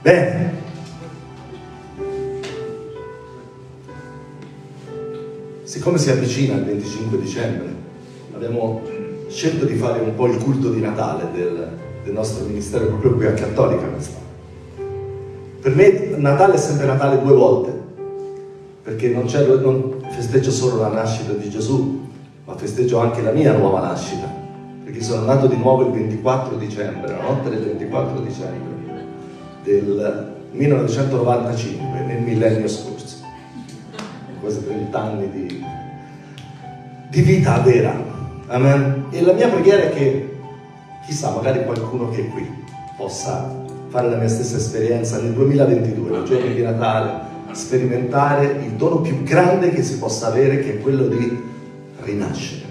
Bene. Siccome si avvicina il 25 dicembre, abbiamo scelto di fare un po' il culto di Natale del nostro ministero proprio qui a Cattolica quest'anno. Per me Natale è sempre Natale due volte, perché non festeggio solo la nascita di Gesù, ma festeggio anche la mia nuova nascita, perché sono nato di nuovo il 24 dicembre, la notte del 24 dicembre del 1995, nel millennio scorso. Quasi 30 anni di vita vera. Amen. E la mia preghiera è che, chissà, magari qualcuno che è qui possa fare la mia stessa esperienza nel 2022, nei giorni di Natale, sperimentare il dono più grande che si possa avere, che è quello di rinascere.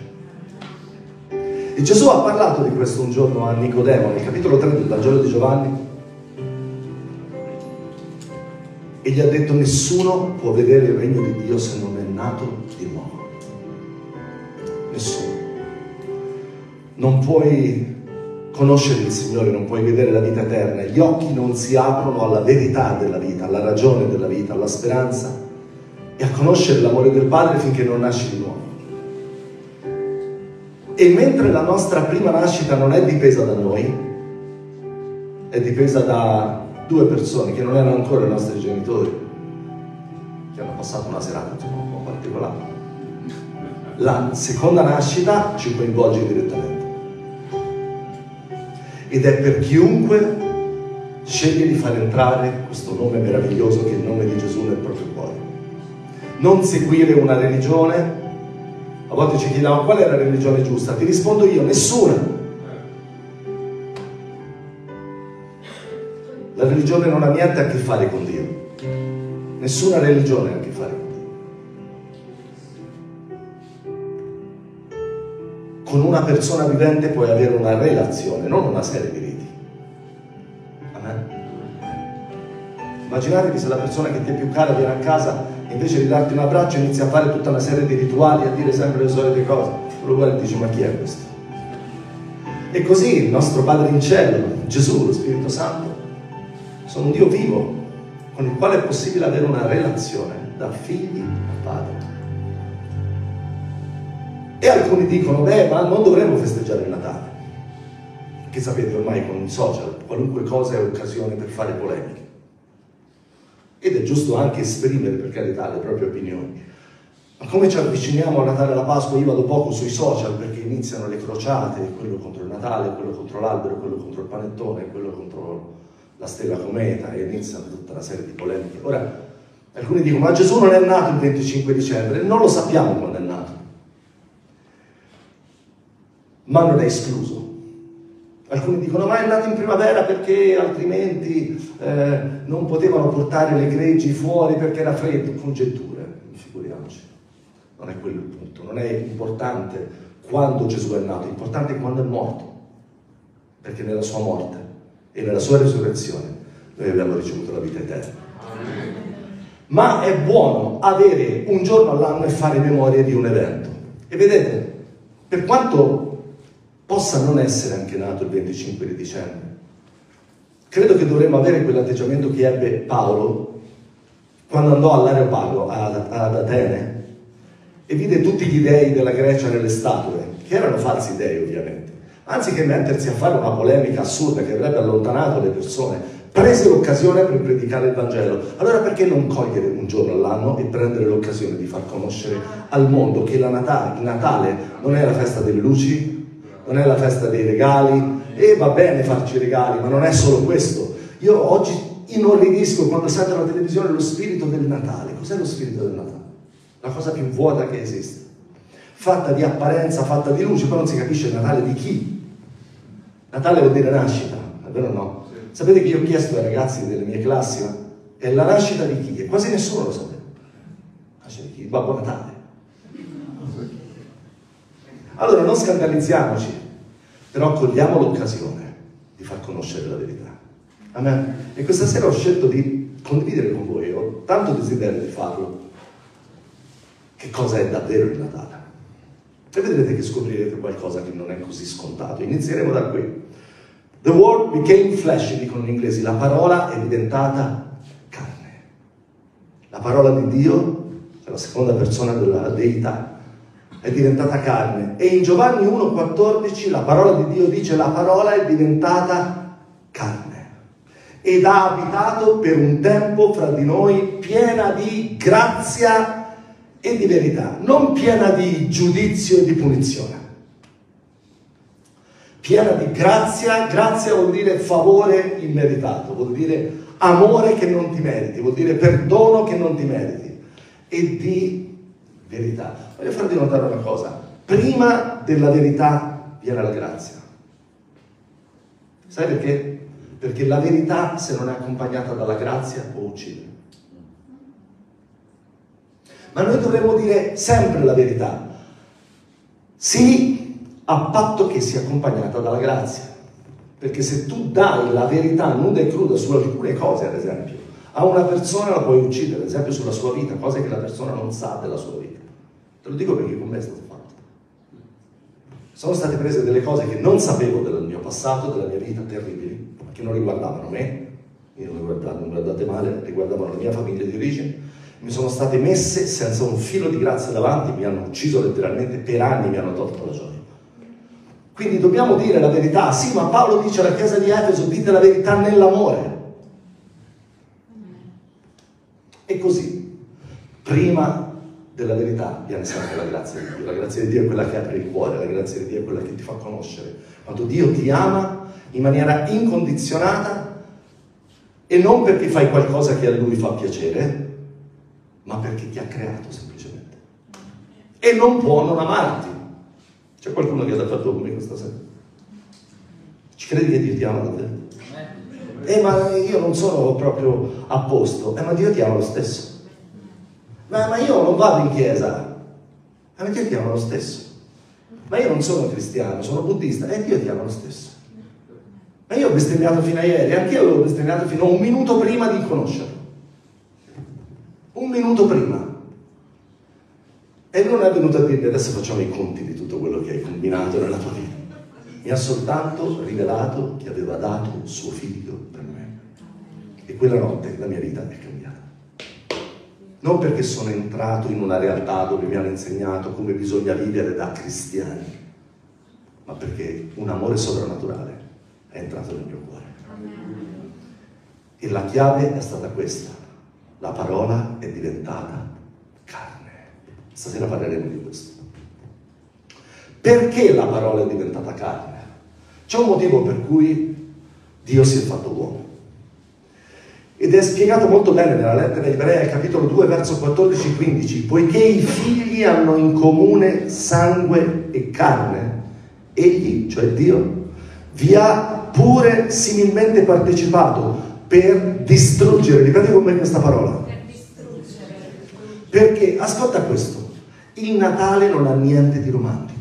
E Gesù ha parlato di questo un giorno a Nicodemo, nel capitolo 3 del Vangelo di Giovanni, e gli ha detto: nessuno può vedere il regno di Dio se non è nato di nuovo. Nessuno. Non puoi conoscere il Signore, non puoi vedere la vita eterna. Gli occhi non si aprono alla verità della vita, alla ragione della vita, alla speranza e a conoscere l'amore del Padre finché non nasci di nuovo. E mentre la nostra prima nascita non è dipesa da noi, è dipesa da due persone che non erano ancora i nostri genitori, che hanno passato una serata un po' particolare. La seconda nascita ci coinvolge direttamente. Ed è per chiunque sceglie di far entrare questo nome meraviglioso che è il nome di Gesù nel proprio cuore. Non seguire una religione. A volte ci chiediamo qual è la religione giusta. Ti rispondo io: nessuna. La religione non ha niente a che fare con Dio. Nessuna religione ha a che fare con Dio. Con una persona vivente puoi avere una relazione, non una serie di riti. Amen. Immaginatevi se la persona che ti è più cara viene a casa e invece di darti un abbraccio inizia a fare tutta una serie di rituali, a dire sempre le solite cose. Tu lo guardi e dici: ma chi è questo? E così il nostro Padre in cielo, Gesù, lo Spirito Santo, sono un Dio vivo con il quale è possibile avere una relazione da figli a padre. E alcuni dicono: beh, ma non dovremmo festeggiare il Natale, che sapete ormai con i social qualunque cosa è occasione per fare polemiche, ed è giusto anche esprimere, per carità, le proprie opinioni. Ma come ci avviciniamo a Natale e alla Pasqua? Io vado poco sui social perché iniziano le crociate, quello contro il Natale, quello contro l'albero, quello contro il panettone, quello contro la stella cometa, e iniziano tutta una serie di polemiche. Ora, alcuni dicono: ma Gesù non è nato il 25 dicembre, non lo sappiamo quando è nato, ma non è escluso. Alcuni dicono: ma è nato in primavera perché altrimenti non potevano portare le greggi fuori perché era freddo. Congetture, figuriamoci. Non è quello il punto. Non è importante quando Gesù è nato, è importante quando è morto, perché nella sua morte e nella sua risurrezione noi abbiamo ricevuto la vita eterna. Amen. Ma è buono avere un giorno all'anno e fare memoria di un evento. E vedete, per quanto possa non essere anche nato il 25 di dicembre, credo che dovremmo avere quell'atteggiamento che ebbe Paolo quando andò all'Areopago ad Atene e vide tutti gli dei della Grecia nelle statue, che erano falsi dei ovviamente. Anziché mettersi a fare una polemica assurda che avrebbe allontanato le persone, prese l'occasione per predicare il Vangelo. Allora perché non cogliere un giorno all'anno e prendere l'occasione di far conoscere al mondo che il Natale non è la festa delle luci, non è la festa dei regali, e va bene farci regali, ma non è solo questo. Io oggi inorridisco quando sento alla televisione lo spirito del Natale. Cos'è lo spirito del Natale? La cosa più vuota che esiste, fatta di apparenza, fatta di luce, poi non si capisce il Natale di chi. Natale vuol dire nascita, è vero o no? Sì. Sapete che io ho chiesto ai ragazzi delle mie classi: ma è la nascita di chi? E quasi nessuno lo sapeva. La nascita di chi? Babbo Natale. Allora non scandalizziamoci, però cogliamo l'occasione di far conoscere la verità. Amen. E questa sera ho scelto di condividere con voi, ho tanto desiderio di farlo, che cosa è davvero il Natale. E vedrete che scoprirete qualcosa che non è così scontato. Inizieremo da qui. The word became flesh, dicono gli inglesi, la parola è diventata carne. La parola di Dio, che è la seconda persona della deità, è diventata carne. E in Giovanni 1,14 la parola di Dio dice: la parola è diventata carne ed ha abitato per un tempo fra di noi, piena di grazia e di verità, non piena di giudizio e di punizione. Piena di grazia. Grazia vuol dire favore immeritato, vuol dire amore che non ti meriti, vuol dire perdono che non ti meriti, e di verità. Voglio farvi notare una cosa: prima della verità viene la grazia. Sai perché? Perché la verità, se non è accompagnata dalla grazia, può uccidere. Ma noi dovremmo dire sempre la verità, sì, a patto che sia accompagnata dalla grazia. Perché se tu dai la verità nuda e cruda su alcune cose, ad esempio, a una persona la puoi uccidere, ad esempio sulla sua vita, cose che la persona non sa della sua vita. Te lo dico perché con me è stato fatto. Sono state prese delle cose che non sapevo del mio passato, della mia vita, terribili, che non riguardavano me, io non guardate male, riguardavano la mia famiglia di origine, mi sono state messe senza un filo di grazia davanti, mi hanno ucciso letteralmente, per anni mi hanno tolto la gioia. Quindi dobbiamo dire la verità. Sì, ma Paolo dice alla chiesa di Efeso: dite la verità nell'amore. E così, prima della verità viene sempre la grazia di Dio. La grazia di Dio è quella che apre il cuore, la grazia di Dio è quella che ti fa conoscere. Quando Dio ti ama in maniera incondizionata, e non perché fai qualcosa che a Lui fa piacere, ma perché ti ha creato semplicemente. E non può non amarti. C'è qualcuno che ha fatto con me questa sera? Ci credi che Dio ti ama davvero? Ma io non sono proprio a posto. Ma Dio ti ama lo stesso. Ma io non vado in chiesa. Ma Dio ti ama lo stesso. Ma io non sono cristiano, sono buddista. Dio ti ama lo stesso. Ma io ho bestemmiato fino a ieri, anche io avevo bestemmiato fino a un minuto prima di conoscerlo. Un minuto prima. E non è venuto a dirmi: adesso facciamo i conti di tutto quello che hai combinato nella tua vita. Mi ha soltanto rivelato che aveva dato suo figlio per me. E quella notte la mia vita è cambiata. Non perché sono entrato in una realtà dove mi hanno insegnato come bisogna vivere da cristiani, ma perché un amore sovrannaturale è entrato nel mio cuore. E la chiave è stata questa: la parola è diventata carne. Stasera parleremo di questo. Perché la parola è diventata carne? C'è un motivo per cui Dio si è fatto uomo. Ed è spiegato molto bene nella lettera ai Ebrei, capitolo 2, verso 14-15. Poiché i figli hanno in comune sangue e carne, egli, cioè Dio, vi ha pure similmente partecipato per distruggere. Ripeti con me questa parola. Per distruggere. Perché, ascolta questo, il Natale non ha niente di romantico.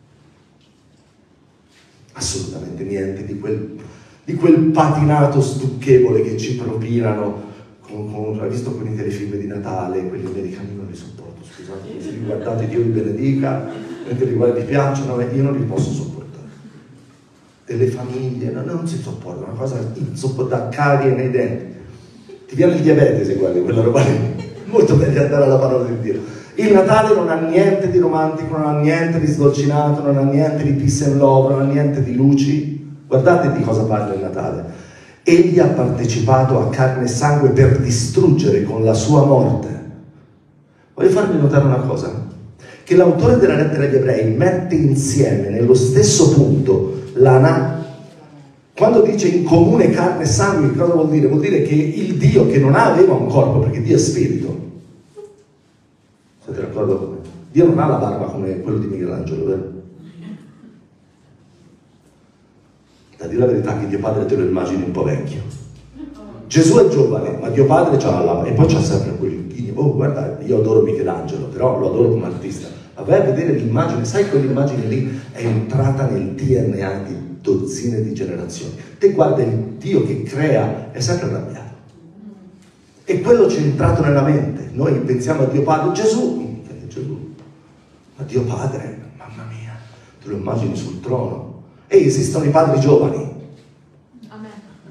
Assolutamente niente di quel patinato stucchevole che ci propinano hai visto con i telefilm di Natale, quelli americani non li sopporto, scusate, se li guardate Dio vi benedica, mentre li guardi vi piacciono, io non li posso sopportare. Delle famiglie, non si sopporta, una cosa insopportabile, carie nei denti. Ti viene il diabete se guardi quella roba lì, molto meglio andare alla parola di Dio. Il Natale non ha niente di romantico, non ha niente di sdolcinato, non ha niente di peace and love, non ha niente di luci. Guardate di cosa parla il Natale. Egli ha partecipato a carne e sangue per distruggere con la sua morte. Voglio farvi notare una cosa, che l'autore della lettera agli Ebrei mette insieme nello stesso punto quando dice in comune carne e sangue, cosa vuol dire? Vuol dire che il Dio che non aveva un corpo, perché Dio è spirito. Siete d'accordo con me? Dio non ha la barba come quello di Michelangelo, vero? Da dire la verità che Dio Padre te lo immagini un po' vecchio. Gesù è giovane, ma Dio Padre c'ha la... e poi c'ha sempre quegli occhini. Oh, guarda, io adoro Michelangelo, però lo adoro come artista. Ma vai a vedere l'immagine, sai quell'immagine lì è entrata nel DNA di dozzine di generazioni. Te guarda il Dio che crea, è sempre arrabbiato. E quello c'è entrato nella mente. Noi pensiamo a Dio Padre, Gesù, ma Dio Padre, mamma mia, te lo immagini sul trono. E esistono i padri giovani,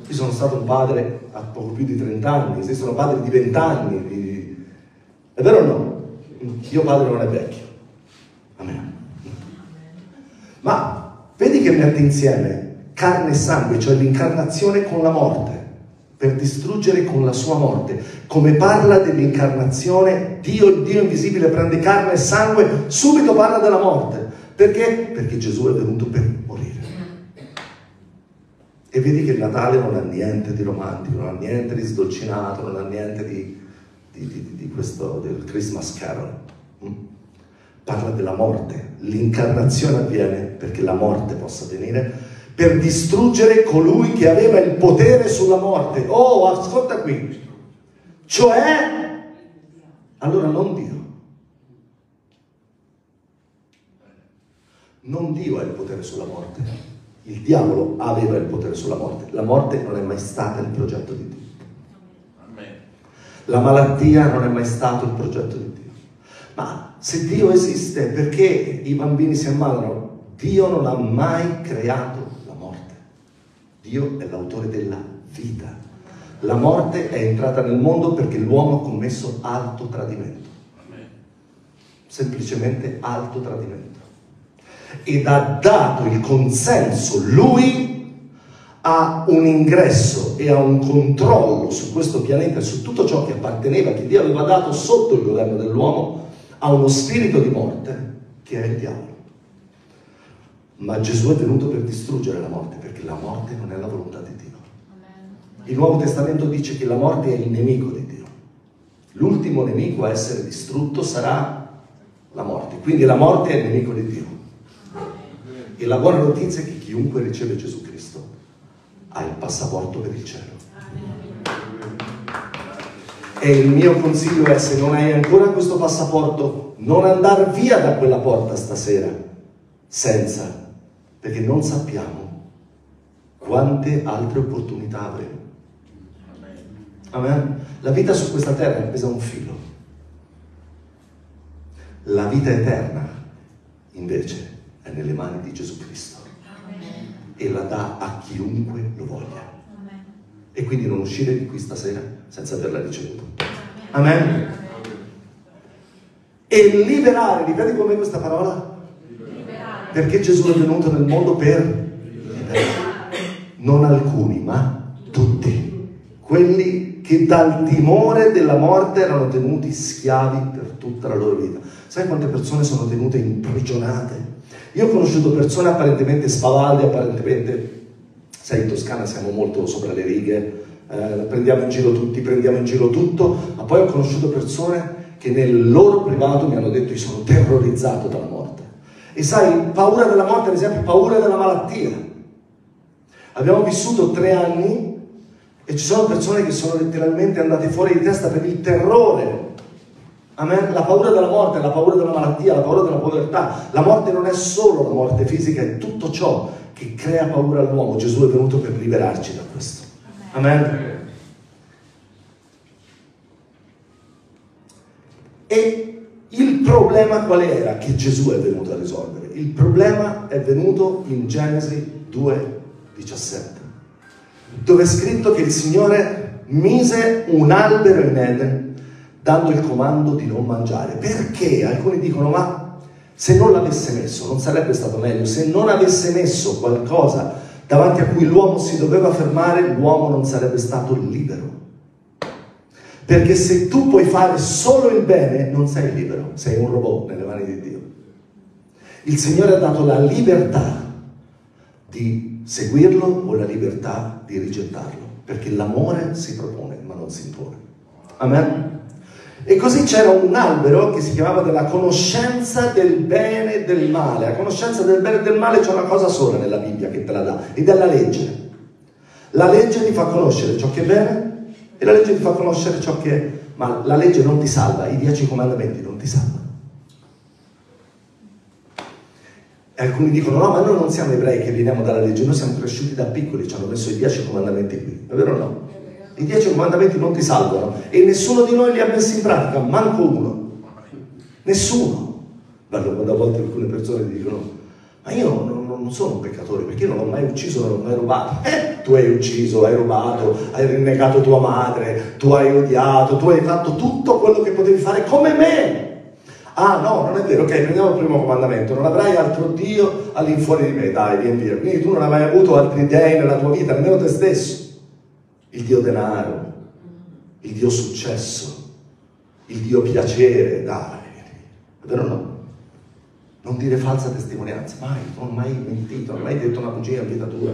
Io sono stato un padre a poco più di 30 anni, esistono padri di 20 anni. È vero o no? Io padre non è vecchio. Amen. Ma vedi che mette insieme carne e sangue, cioè l'incarnazione con la morte, per distruggere con la sua morte. Come parla dell'incarnazione, Dio, il Dio invisibile, prende carne e sangue, subito parla della morte. Perché? Perché Gesù è venuto per morire. E vedi che il Natale non ha niente di romantico, non ha niente di sdolcinato, non ha niente di questo, del Christmas Carol. Parla della morte. L'incarnazione avviene perché la morte possa venire, per distruggere colui che aveva il potere sulla morte. Oh, ascolta qui. Cioè, allora non Dio. Non Dio ha il potere sulla morte. Il diavolo aveva il potere sulla morte. La morte non è mai stata il progetto di Dio. La malattia non è mai stato il progetto di Dio. Ma se Dio esiste, perché i bambini si ammalano? Dio non ha mai creato la morte. Dio è l'autore della vita. La morte è entrata nel mondo perché l'uomo ha commesso alto tradimento. Semplicemente alto tradimento. Ed ha dato il consenso, lui ha un ingresso e ha un controllo su questo pianeta e su tutto ciò che apparteneva, che Dio aveva dato sotto il governo dell'uomo, a uno spirito di morte che è il diavolo. Ma Gesù è venuto per distruggere la morte, perché la morte non è la volontà di Dio. Il Nuovo Testamento dice che la morte è il nemico di Dio. L'ultimo nemico a essere distrutto sarà la morte, quindi la morte è il nemico di Dio. E la buona notizia è che chiunque riceve Gesù Cristo ha il passaporto per il cielo. E il mio consiglio è, se non hai ancora questo passaporto, non andare via da quella porta stasera senza, perché non sappiamo quante altre opportunità avremo. Amen. La vita su questa terra è pesa un filo. La vita eterna invece è nelle mani di Gesù Cristo. Amen. E la dà a chiunque lo voglia. Amen. E quindi non uscire di qui stasera senza averla ricevuta. Amen. Amen. E liberare, ripeti con me questa parola? Liberare. Perché Gesù è venuto nel mondo per liberare. Non alcuni, ma tutti. Quelli che dal timore della morte erano tenuti schiavi per tutta la loro vita. Sai quante persone sono tenute imprigionate? Io ho conosciuto persone apparentemente spavalde, apparentemente, sai, in Toscana siamo molto sopra le righe, prendiamo in giro tutti, prendiamo in giro tutto, ma poi ho conosciuto persone che nel loro privato mi hanno detto: io sono terrorizzato dalla morte. E sai, paura della morte, ad esempio, paura della malattia. Abbiamo vissuto 3 anni e ci sono persone che sono letteralmente andate fuori di testa per il terrore. Amen? La paura della morte, la paura della malattia, la paura della povertà. La morte non è solo la morte fisica, è tutto ciò che crea paura all'uomo. Gesù è venuto per liberarci da questo. Amen? E il problema qual era che Gesù è venuto a risolvere? Il problema è venuto in Genesi 2,17, dove è scritto che il Signore mise un albero in Eden dando il comando di non mangiare. Perché? Alcuni dicono: ma se non l'avesse messo, non sarebbe stato meglio? Se non avesse messo qualcosa davanti a cui l'uomo si doveva fermare, l'uomo non sarebbe stato libero. Perché se tu puoi fare solo il bene, non sei libero, sei un robot nelle mani di Dio. Il Signore ha dato la libertà di seguirlo o la libertà di rigettarlo, perché l'amore si propone ma non si impone. Amen? E così c'era un albero che si chiamava della conoscenza del bene e del male. La conoscenza del bene e del male c'è una cosa sola nella Bibbia che te la dà, ed è la legge. La legge ti fa conoscere ciò che è bene e la legge ti fa conoscere ciò che è male. La legge non ti salva, i 10 comandamenti non ti salvano. E alcuni dicono: no, ma noi non siamo ebrei che veniamo dalla legge, noi siamo cresciuti da piccoli, ci hanno messo i 10 comandamenti qui. È vero o no? I 10 comandamenti non ti salvano e nessuno di noi li ha messi in pratica, manco uno. Nessuno. Guarda, quando a volte alcune persone dicono: ma io non sono un peccatore, perché io non l'ho mai ucciso, non l'ho mai rubato. Tu hai ucciso, hai rubato, hai rinnegato tua madre, tu hai odiato, tu hai fatto tutto quello che potevi fare come me. Ah no, non è vero, ok, prendiamo il primo comandamento: non avrai altro Dio all'infuori di me. Dai, vieni via. Quindi tu non hai mai avuto altri dei nella tua vita, nemmeno te stesso. Il Dio denaro, il Dio successo, il Dio piacere. Dai, è vero o no? Non dire falsa testimonianza, mai, non hai mai mentito, non hai mai detto una bugia in vita tua.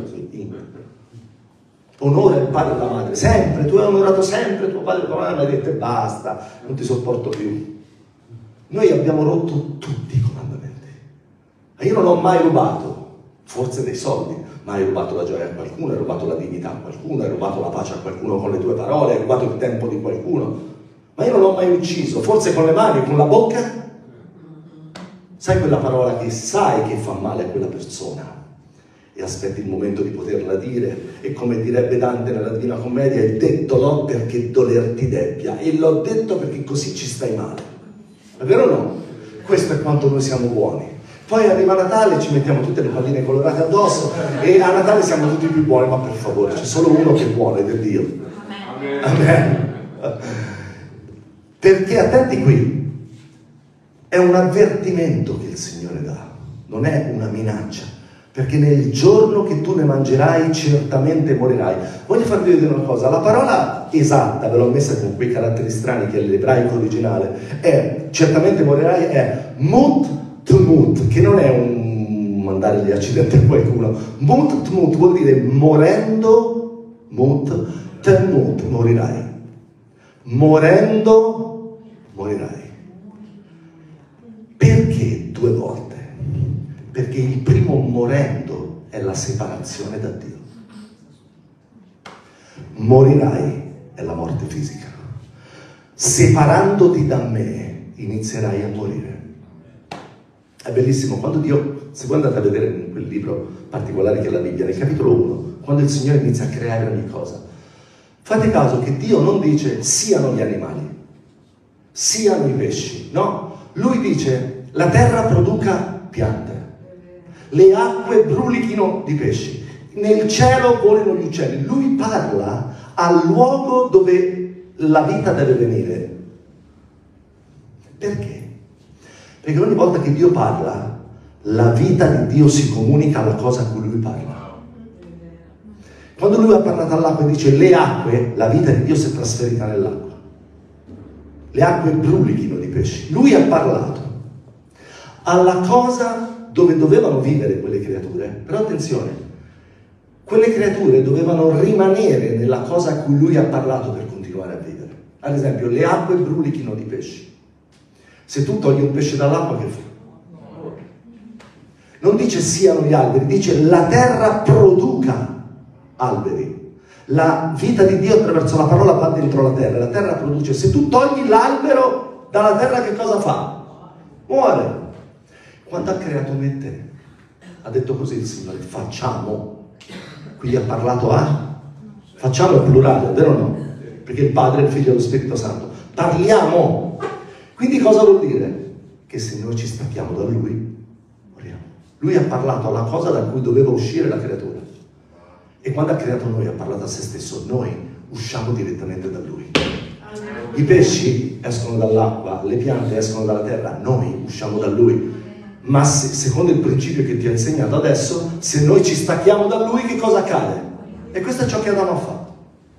Onora il padre e la madre, sempre, tu hai onorato sempre tuo padre e tua madre, ma hai detto basta, non ti sopporto più. Noi abbiamo rotto tutti i comandamenti. Io non ho mai rubato, forse dei soldi, ma hai rubato la gioia a qualcuno, hai rubato la dignità a qualcuno, hai rubato la pace a qualcuno con le tue parole, hai rubato il tempo di qualcuno. Ma io non ho mai ucciso, forse con le mani, con la bocca. Sai quella parola che sai che fa male a quella persona e aspetti il momento di poterla dire, e come direbbe Dante nella Divina Commedia, il detto l'ho perché dolerti debbia, e l'ho detto perché così ci stai male. È vero o no? Questo è quanto noi siamo buoni. Poi arriva Natale, ci mettiamo tutte le palline colorate addosso e a Natale siamo tutti più buoni, ma per favore, c'è solo uno che è buono ed è Dio. Amen. Perché, attenti qui, è un avvertimento che il Signore dà, non è una minaccia. Perché nel giorno che tu ne mangerai certamente morirai. Voglio farvi vedere una cosa: la parola esatta, ve l'ho messa con quei caratteri strani che è l'ebraico originale, è certamente morirai, è mut tmut, che non è un mandare gli accidenti a qualcuno. Mut tmut vuol dire morendo, mut tmut, morirai. Morendo morirai. Perché due volte? Perché il primo morendo è la separazione da Dio. Morirai è la morte fisica. Separandoti da me inizierai a morire. È bellissimo quando Dio, se voi andate a vedere in quel libro particolare che è la Bibbia, nel capitolo 1, quando il Signore inizia a creare ogni cosa, fate caso che Dio non dice siano gli animali, siano i pesci, no, Lui dice la terra produca piante, le acque brulichino di pesci, nel cielo volino gli uccelli. Lui parla al luogo dove la vita deve venire. Perché? Perché ogni volta che Dio parla, la vita di Dio si comunica alla cosa a cui Lui parla. Quando Lui ha parlato all'acqua e dice le acque, la vita di Dio si è trasferita nell'acqua. Le acque brulichino di pesci. Lui ha parlato alla cosa dove dovevano vivere quelle creature. Però attenzione, quelle creature dovevano rimanere nella cosa a cui Lui ha parlato per continuare a vivere. Ad esempio, le acque brulichino di pesci. Se tu togli un pesce dall'acqua, che fa? Non dice siano gli alberi, dice la terra produca alberi. La vita di Dio attraverso la parola va dentro la terra produce. Se tu togli l'albero dalla terra, che cosa fa? Muore. Quando ha creato me e te, ha detto così il Signore: facciamo. Quindi ha parlato a facciamo è plurale, vero o no? Perché il Padre, il Figlio e lo Spirito Santo. Parliamo. Quindi cosa vuol dire? Che se noi ci stacchiamo da Lui, moriamo. Lui ha parlato alla cosa da cui doveva uscire la creatura. E quando ha creato noi, ha parlato a se stesso. Noi usciamo direttamente da Lui. I pesci escono dall'acqua, le piante escono dalla terra, noi usciamo da Lui. Ma secondo il principio che ti ho insegnato adesso, se noi ci stacchiamo da Lui, che cosa accade? E questo è ciò che Adamo ha fatto.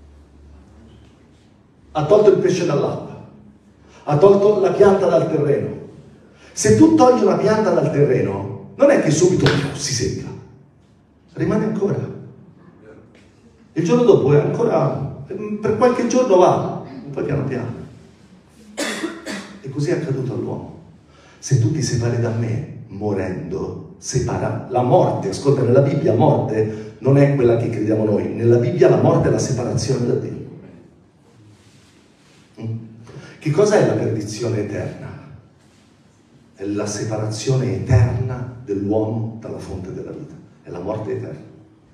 Ha tolto il pesce dall'acqua, ha tolto la pianta dal terreno. Se tu togli una pianta dal terreno, non è che subito si secca, rimane ancora. Il giorno dopo è ancora, per qualche giorno va, poi piano piano. E così è accaduto all'uomo. Se tu ti separi da me, morendo, separa la morte. Ascolta, nella Bibbia morte non è quella che crediamo noi. Nella Bibbia la morte è la separazione da Dio. Che cosa è la perdizione eterna? È la separazione eterna dell'uomo dalla fonte della vita. È la morte eterna.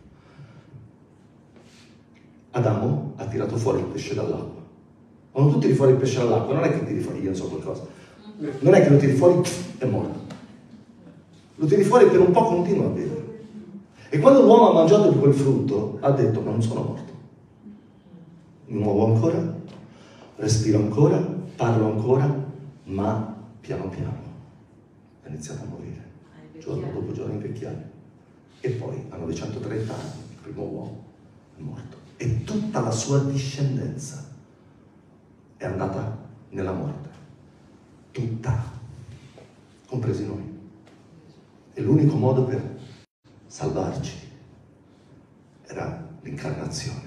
Adamo ha tirato fuori il pesce dall'acqua. Quando tu tiri fuori il pesce dall'acqua, non è che tiri fuori, io non so qualcosa. Non è che lo tiri fuori e è morto. Lo tiri fuori per un po', continua a vivere. E quando l'uomo ha mangiato di quel frutto, ha detto: ma non sono morto. Mi muovo ancora, respiro ancora, parlo ancora, ma piano piano ha iniziato a morire, giorno dopo giorno, invecchiare. E poi a 930 anni il primo uomo è morto. E tutta la sua discendenza è andata nella morte. Tutta, compresi noi. E l'unico modo per salvarci era l'incarnazione.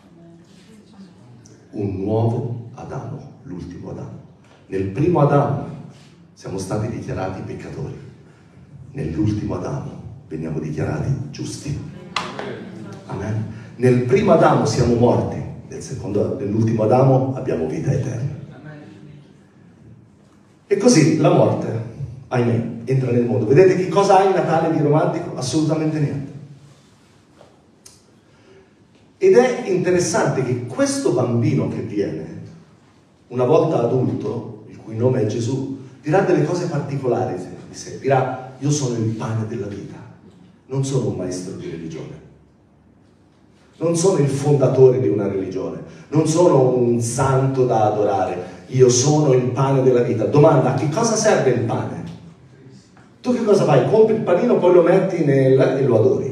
Un nuovo Adamo, l'ultimo Adamo. Nel primo Adamo siamo stati dichiarati peccatori, nell'ultimo Adamo veniamo dichiarati giusti. Amen. Nel primo Adamo siamo morti, nell'ultimo Adamo abbiamo vita eterna. E così la morte, ahimè, entra nel mondo. Vedete che cosa ha il Natale di romantico? Assolutamente niente. Ed è interessante che questo bambino che viene, una volta adulto, il cui nome è Gesù, dirà delle cose particolari di sé. Dirà: io sono il pane della vita, non sono un maestro di religione, non sono il fondatore di una religione, non sono un santo da adorare, io sono il pane della vita. Domanda: a che cosa serve il pane? Tu che cosa fai? Compri il panino, poi lo metti e lo adori.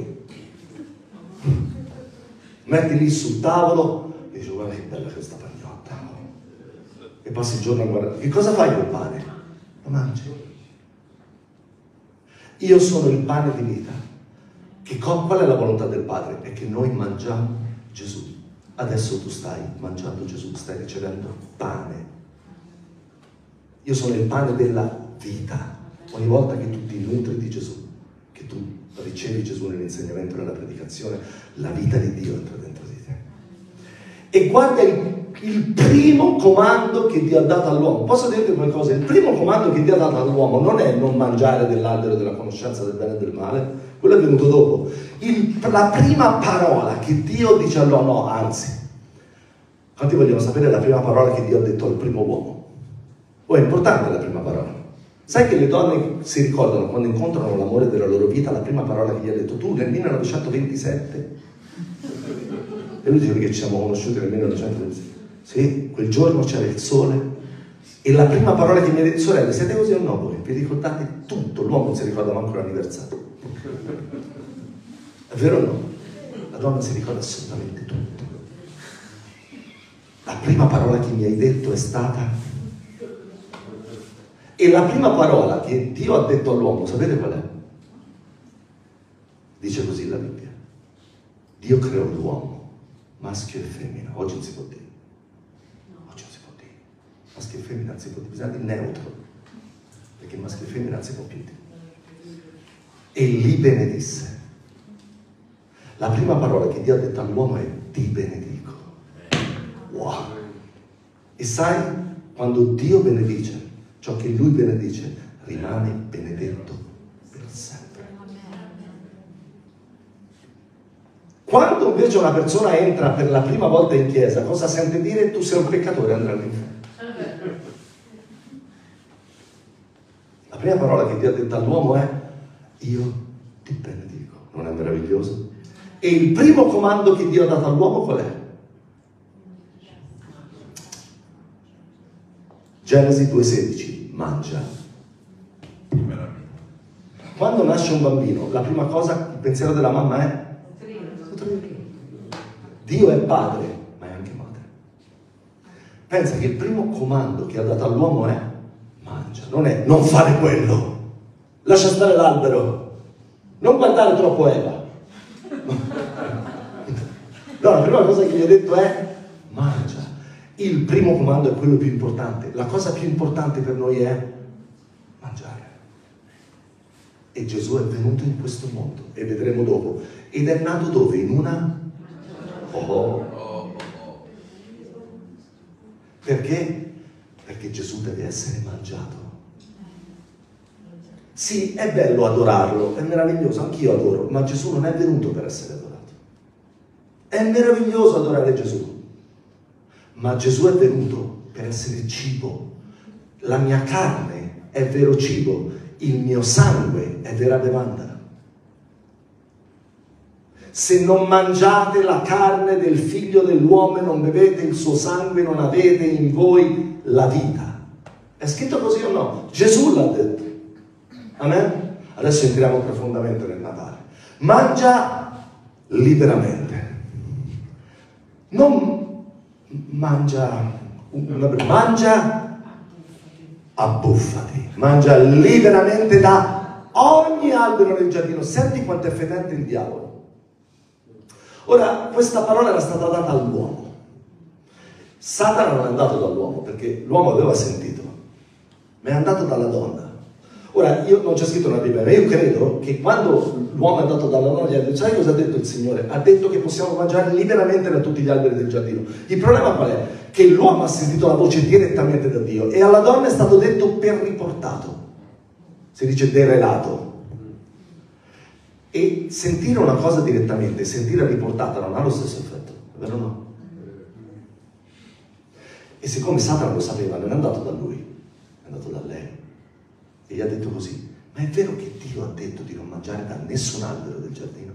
Metti lì sul tavolo e dici: guarda che bella questa pagnotta. E passi il giorno a guardare. Che cosa fai col pane? Lo mangi. Io sono il pane di vita. Qual è la volontà del Padre? È che noi mangiamo Gesù. Adesso tu stai mangiando Gesù, stai ricevendo pane. Io sono il pane della vita. Ogni volta che tu ti nutri di Gesù, che tu ricevi Gesù nell'insegnamento e nella predicazione, la vita di Dio entra dentro di te. E guarda il primo comando che Dio ha dato all'uomo. Posso dirti qualcosa? Il primo comando che Dio ha dato all'uomo non è non mangiare dell'albero della conoscenza del bene e del male, quello è venuto dopo. La prima parola che Dio dice all'uomo, no, anzi, quanti vogliono sapere la prima parola che Dio ha detto al primo uomo? Oh, è importante la prima parola. Sai che le donne si ricordano quando incontrano l'amore della loro vita, la prima parola che gli ha detto: tu nel 1927? E lui dice: che ci siamo conosciuti nel 1927. Sì, quel giorno c'era il sole. E la prima parola che mi ha detto: sorelle, siete così o no voi? Vi ricordate tutto? L'uomo non si ricorda manco l'anniversario. È vero o no? La donna si ricorda assolutamente tutto. La prima parola che mi hai detto è stata... E la prima parola che Dio ha detto all'uomo, sapete qual è? Dice così la Bibbia: Dio creò l'uomo, maschio e femmina. Oggi non si può dire. Oggi non si può dire. Maschio e femmina non si può dire, bisogna dire neutro, perché maschio e femmina non si può più dire. E li benedisse. La prima parola che Dio ha detto all'uomo è: ti benedico. Wow! E sai, quando Dio benedice, ciò che Lui benedice rimane benedetto per sempre. Quando invece una persona entra per la prima volta in chiesa, cosa sente dire? Tu sei un peccatore, andrai all'inferno. La prima parola che Dio ha detto all'uomo è: io ti benedico. Non è meraviglioso? E il primo comando che Dio ha dato all'uomo qual è? Genesi 2,16, mangia. Quando nasce un bambino, la prima cosa, il pensiero della mamma è? Nutrirlo. Dio è padre, ma è anche madre. Pensa che il primo comando che ha dato all'uomo è: mangia. Non è non fare quello, lascia stare l'albero, non guardare troppo Eva. No, la prima cosa che gli ha detto è: mangia. Il primo comando è quello più importante. La cosa più importante per noi è mangiare. E Gesù è venuto in questo mondo, e vedremo dopo. Ed è nato dove? In una... Perché? Perché Gesù deve essere mangiato. Sì, è bello adorarlo, è meraviglioso, anch'io adoro, ma Gesù non è venuto per essere adorato. È meraviglioso adorare Gesù. Ma Gesù è venuto per essere cibo. La mia carne è vero cibo, il mio sangue è vera bevanda. se non mangiate la carne del figlio dell'uomo e non bevete il suo sangue, non avete in voi la vita. È scritto così o no? Gesù l'ha detto. Amen? Adesso entriamo profondamente nel Natale. Mangia liberamente. Non mangia, mangia abbuffati. Mangia liberamente da ogni albero del giardino. Senti quanto è fedente il diavolo. Ora, questa parola era stata data all'uomo. Satana non è andato dall'uomo, perché l'uomo aveva sentito, ma è andato dalla donna. Ora, io non c'è scritto nella Bibbia, ma io credo che quando l'uomo è andato dalla donna, gli ha detto, sai cosa ha detto il Signore? Ha detto che possiamo mangiare liberamente da tutti gli alberi del giardino. Il problema qual è? Che l'uomo ha sentito la voce direttamente da Dio e alla donna è stato detto per riportato. Si dice derelato. E sentire una cosa direttamente e sentire riportata non ha lo stesso effetto, è vero o no? E siccome Satana lo sapeva, non è andato da lui, è andato da lei. E gli ha detto così, ma è vero che Dio ha detto di non mangiare da nessun albero del giardino?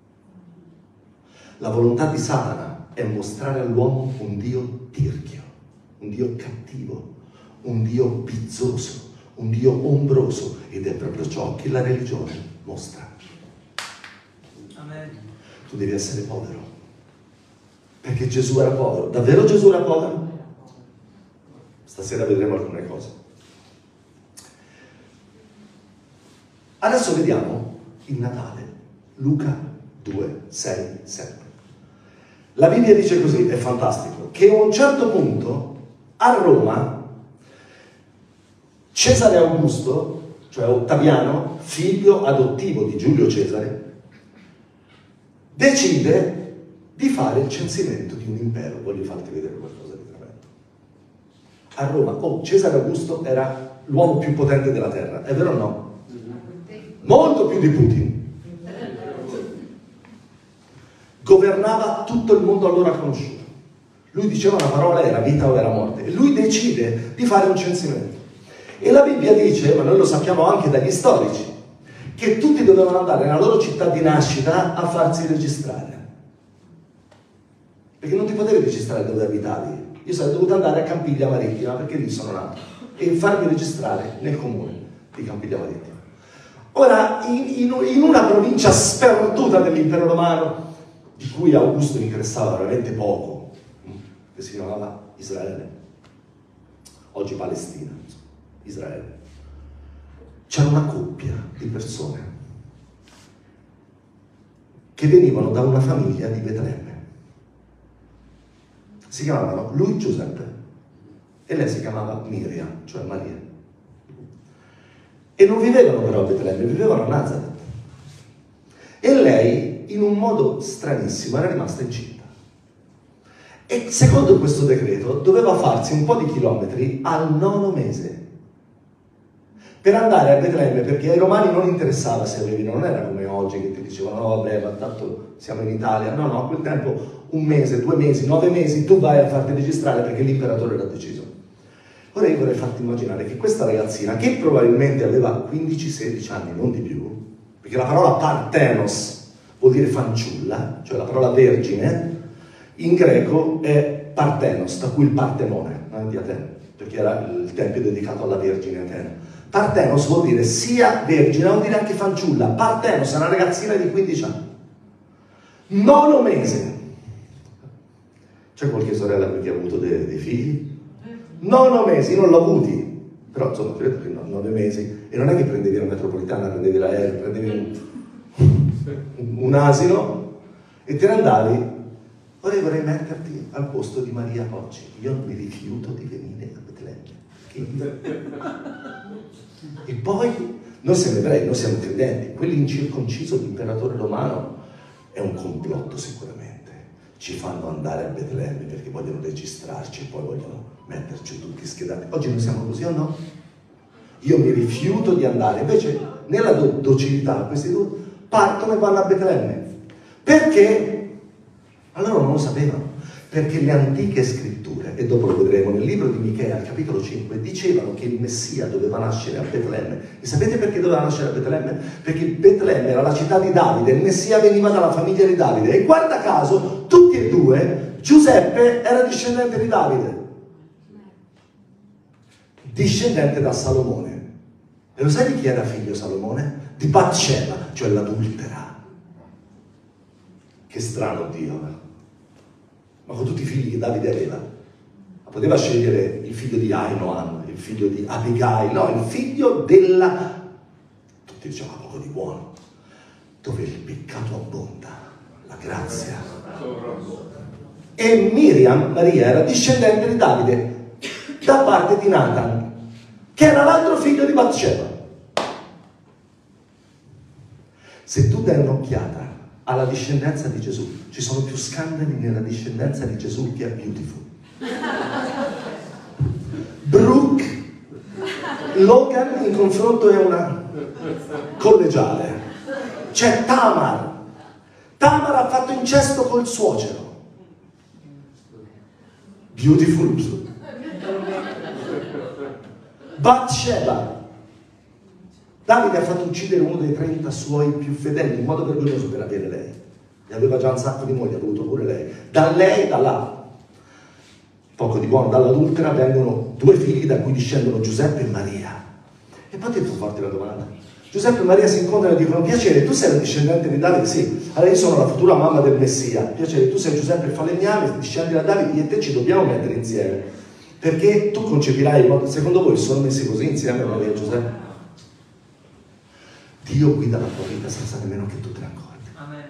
La volontà di Satana è mostrare all'uomo un Dio tirchio, un Dio cattivo, un Dio bizzoso, un Dio ombroso, ed è proprio ciò che la religione mostra. Amen. Tu devi essere povero, perché Gesù era povero. Davvero Gesù era povero? Stasera vedremo alcune cose. Adesso vediamo il Natale. Luca 2, 6, 7. La Bibbia dice così, è fantastico, che a un certo punto a Roma Cesare Augusto, cioè Ottaviano, figlio adottivo di Giulio Cesare, decide di fare il censimento di un impero. Voglio farti vedere qualcosa di tremendo. A Roma, Cesare Augusto era l'uomo più potente della terra, è vero o no? Molto più di Putin. Governava tutto il mondo allora conosciuto. Lui diceva una parola, era vita o era morte. E lui decide di fare un censimento. E la Bibbia dice, ma noi lo sappiamo anche dagli storici, che tutti dovevano andare nella loro città di nascita a farsi registrare. Perché non ti potevi registrare dove abitavi. Io sarei dovuto andare a Campiglia Marittima, perché lì sono nato, e farmi registrare nel comune di Campiglia Marittima. Ora, in una provincia sperduta dell'impero romano, di cui Augusto interessava veramente poco, che si chiamava Israele, oggi Palestina, Israele, c'era una coppia di persone che venivano da una famiglia di Betlemme. Si chiamavano lui Giuseppe e lei si chiamava Miriam, cioè Maria. E non vivevano però a Betlemme, vivevano a Nazareth. E lei, in un modo stranissimo, era rimasta incinta. E secondo questo decreto doveva farsi un po' di chilometri al 9° mese per andare a Betlemme, perché ai romani non interessava se avevi, non era come oggi che ti dicevano no vabbè, ma tanto siamo in Italia. No, a quel tempo 1 mese, 2 mesi, 9 mesi tu vai a farti registrare perché l'imperatore era deciso. Ora io vorrei farti immaginare che questa ragazzina, che probabilmente aveva 15-16 anni, non di più, perché la parola partenos vuol dire fanciulla, cioè la parola vergine, in greco è partenos, da cui il Partenone di Atene, perché era il tempio dedicato alla Vergine Atene. Partenos vuol dire sia vergine, vuol dire anche fanciulla. Partenos è una ragazzina di 15 anni. 9° mese. C'è qualche sorella qui che ha avuto dei figli? 9 mesi, io non l'ho avuti, però insomma credo che 9 mesi, e non è che prendevi la metropolitana, prendevi l'aereo, prendevi un asino e te ne andavi. Ora io vorrei metterti al posto di Maria oggi. Io mi rifiuto di venire a Betlemme. E poi noi siamo ebrei, noi siamo credenti, quell'incirconciso l'imperatore romano è un complotto sicuramente. Ci fanno andare a Betlemme perché vogliono registrarci e poi vogliono metterci tutti schedati. Oggi noi siamo così o no? Io mi rifiuto di andare, invece nella docilità questi due partono e vanno a Betlemme. Perché? Allora non lo sapevano. Perché le antiche scritture, e dopo lo vedremo nel libro di Michea, al capitolo 5, dicevano che il Messia doveva nascere a Betlemme. E sapete perché doveva nascere a Betlemme? Perché Betlemme era la città di Davide, il Messia veniva dalla famiglia di Davide. E guarda caso, tutti e due, Giuseppe era discendente di Davide. Discendente da Salomone. E lo sai di chi era figlio Salomone? Di Batsheba, cioè l'adultera. Che strano Dio. Ma con tutti i figli che Davide aveva, poteva scegliere il figlio di Ainoam, il figlio di Abigail, no, il figlio della... Tutti dicevano poco di buono, dove il peccato abbonda, la grazia. E Miriam, Maria, era discendente di Davide, da parte di Nathan, che era l'altro figlio di Batsheba. Se tu dai un'occhiata alla discendenza di Gesù, ci sono più scandali nella discendenza di Gesù che a Beautiful. Brooke Logan in confronto è una collegiale. C'è Tamar ha fatto incesto col suocero. Beautiful. Batsheba, Davide ha fatto uccidere uno dei 30 suoi più fedeli in modo vergognoso per avere lei. Ne aveva già un sacco di mogli, ha voluto pure lei. Da lei, da là, poco di buono, dall'adultera vengono 2 figli da cui discendono Giuseppe e Maria. E poi ti fa forte la domanda. Giuseppe e Maria si incontrano e dicono: piacere, tu sei la discendente di Davide? Sì. Allora io sono la futura mamma del Messia. Piacere, tu sei Giuseppe il falegname, discendi da Davide, io e te ci dobbiamo mettere insieme. Perché tu concepirai in modo... Secondo voi sono messi così insieme Maria e Giuseppe? Dio guida la tua vita senza nemmeno che tu te ne accorgi. Amen.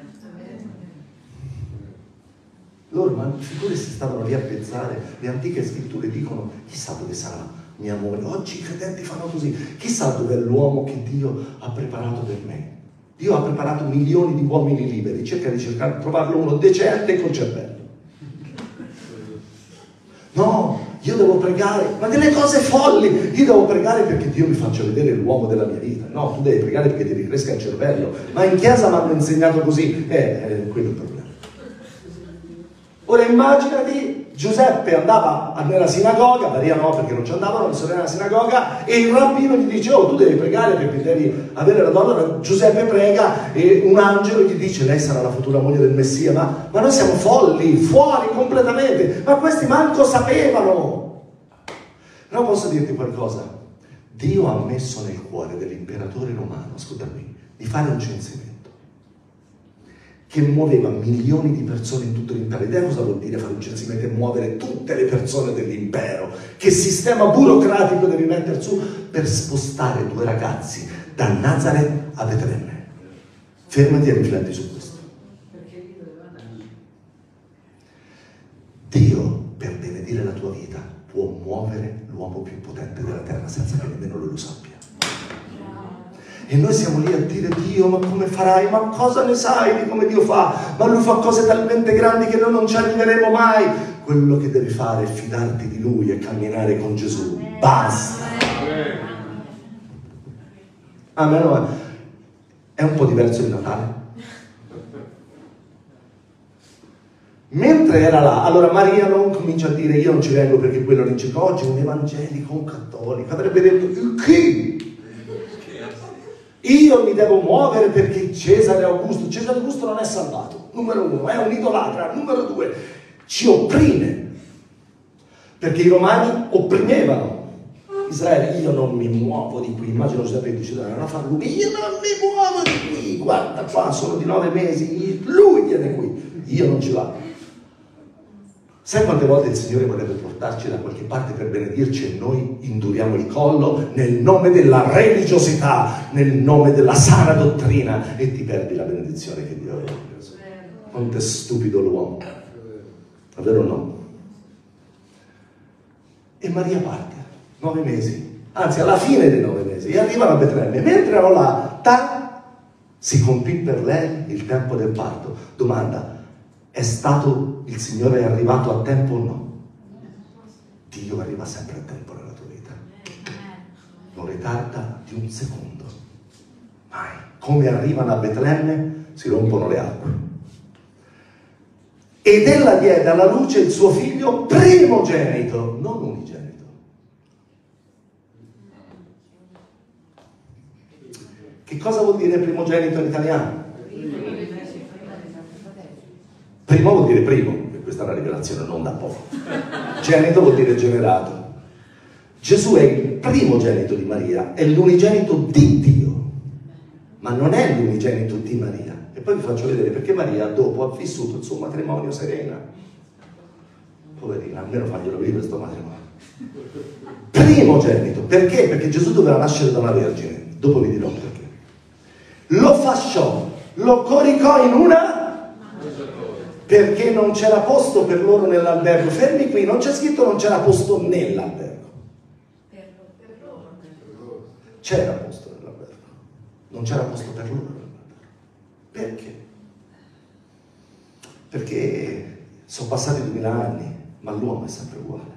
Loro, ma figure, si stavano lì a pensare, le antiche scritture dicono: chissà dove sarà mia moglie. Oggi i credenti fanno così: chissà dove è l'uomo che Dio ha preparato per me. Dio ha preparato milioni di uomini liberi, cerca di trovarlo uno decente e col cervello. No, io devo pregare, ma delle cose folli. Io devo pregare perché Dio mi faccia vedere l'uomo della mia vita. No, tu devi pregare perché ti ricresca il cervello. Ma in chiesa mi hanno insegnato così. Quello è il problema. Ora immaginati, Giuseppe andava nella sinagoga, Maria no perché non ci andavano, le sorelle nella sinagoga, e il rabbino gli dice: oh, tu devi pregare perché devi avere la donna. Giuseppe prega e un angelo gli dice: lei sarà la futura moglie del Messia. Ma noi siamo folli, fuori completamente. Ma questi manco sapevano. Però posso dirti qualcosa: Dio ha messo nel cuore dell'imperatore romano, ascolta qui, di fare un censimento che muoveva milioni di persone in tutto l'impero. Idea cosa vuol dire fare un censimento e muovere tutte le persone dell'impero? Che sistema burocratico devi mettere su per spostare 2 ragazzi da Nazareth a Betlemme? Fermati e rifletti su questo. Dio, per benedire la tua vita, può muovere l'uomo più potente della terra senza che nemmeno lui lo sappia. E noi siamo lì a dire: Dio, ma come farai? Ma cosa ne sai di come Dio fa? Ma lui fa cose talmente grandi che noi non ci arriveremo mai. Quello che devi fare è fidarti di lui e camminare con Gesù. Basta. Amen. È un po' diverso di Natale. Mentre era là, allora Maria non comincia a dire: io non ci vengo perché quello non ci... Oggi un evangelico, un cattolico avrebbe detto: chi? Io mi devo muovere perché Cesare Augusto non è salvato, numero 1, è un idolatra, numero 2, ci opprime, perché i romani opprimevano Israele. Io non mi muovo di qui. Immagino Giuseppe dice: non far lui, io non mi muovo di qui, guarda qua, sono di 9 mesi, lui viene qui, io non ci vado. Sai quante volte il Signore vorrebbe portarci da qualche parte per benedirci e noi induriamo il collo nel nome della religiosità, nel nome della sana dottrina, e ti perdi la benedizione che Dio aveva preso. Quanto è stupido l'uomo, davvero no? E Maria parte, 9 mesi, anzi alla fine dei 9 mesi, e arrivano a Betlemme. Mentre erano là, si compì per lei il tempo del parto. Domanda: è stato il Signore arrivato a tempo o no? Dio arriva sempre a tempo nella tua vita. Non ritarda di un secondo. Mai. Come arrivano a Betlemme, si rompono le acque. ed ella diede alla luce il suo figlio primogenito, non unigenito. Che cosa vuol dire primogenito in italiano? Primo vuol dire primo, e questa è una rivelazione non da poco. Genito vuol dire generato. Gesù è il primogenito di Maria, è l'unigenito di Dio, ma non è l'unigenito di Maria. E poi vi faccio vedere perché Maria dopo ha vissuto il suo matrimonio serena. Poverina, almeno faglielo vivere questo matrimonio. Primogenito, perché? Perché Gesù doveva nascere da una vergine, dopo vi dirò perché. Lo fasciò, lo coricò in una, perché non c'era posto per loro nell'albergo. Fermi qui, non c'è scritto non c'era posto nell'albergo. C'era posto nell'albergo, non c'era posto per loro nell'albergo. Perché? Perché sono passati 2000 anni, ma l'uomo è sempre uguale.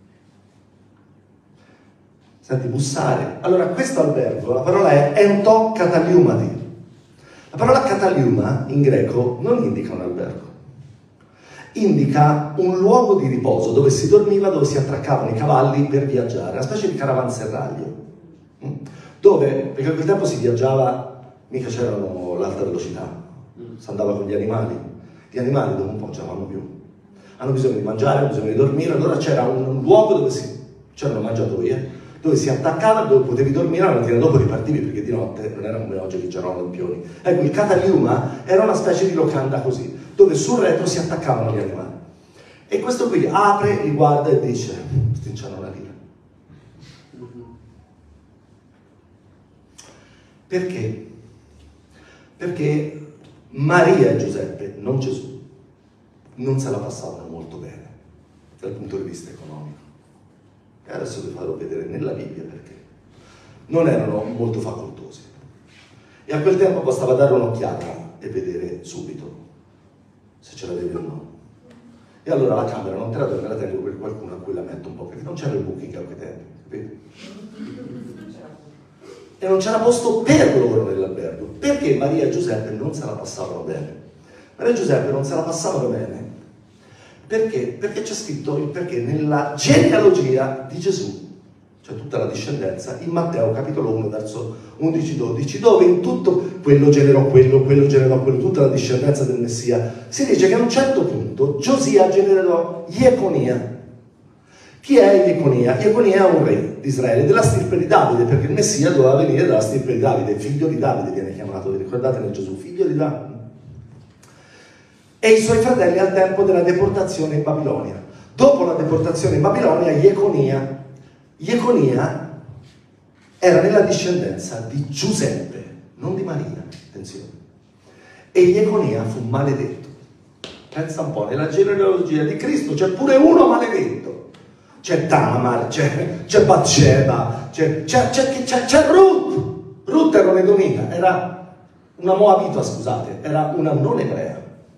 Senti, bussare. Allora, questo albergo, la parola è ento kataliumati. La parola kataliuma in greco non indica un albergo, indica un luogo di riposo dove si dormiva, dove si attraccavano i cavalli per viaggiare, una specie di caravanserraglio, dove, perché a quel tempo si viaggiava, mica c'erano l'alta velocità, si andava con gli animali dopo un po' non ce la fanno più, hanno bisogno di mangiare, hanno bisogno di dormire, allora c'era un luogo dove c'erano mangiatoie, dove si attaccava, dove potevi dormire, la mattina dopo ripartivi perché di notte non era come oggi che c'erano lampioni. Ecco, il cataliuma era una specie di locanda così, dove sul retro si attaccavano gli animali. E questo qui apre, li guarda e dice, stinciano una lira. Perché? Perché Maria e Giuseppe, non Gesù, non se la passavano molto bene dal punto di vista economico. E adesso vi farò vedere nella Bibbia perché non erano molto facoltosi. E a quel tempo bastava dare un'occhiata e vedere subito se ce l'avevi o no. E allora la camera non te la do, me la tengo per qualcuno a cui la metto un po', perché non c'era il booking a quei tempi, capito? E non c'era posto per loro nell'albergo. Perché Maria e Giuseppe non se la passavano bene? Maria e Giuseppe non se la passavano bene perché? Perché c'è scritto il perché nella genealogia di Gesù, cioè tutta la discendenza, in Matteo capitolo 1 verso 11-12, dove in tutto quello generò quello generò quello, tutta la discendenza del Messia, si dice che a un certo punto Giosia generò Jeconia. Chi è Jeconia? Jeconia è un re di Israele, della stirpe di Davide, perché il Messia doveva venire dalla stirpe di Davide, figlio di Davide viene chiamato, vi ricordate nel Gesù, figlio di Davide. E i suoi fratelli al tempo della deportazione in Babilonia. Dopo la deportazione in Babilonia, Jeconia era nella discendenza di Giuseppe, non di Maria, attenzione. E Jeconia fu maledetto. Pensa un po', nella genealogia di Cristo c'è pure uno maledetto. C'è Tamar, c'è Batsheba, c'è Ruth. Ruth era un'edomita, era una moabita, scusate, era una non ebrea.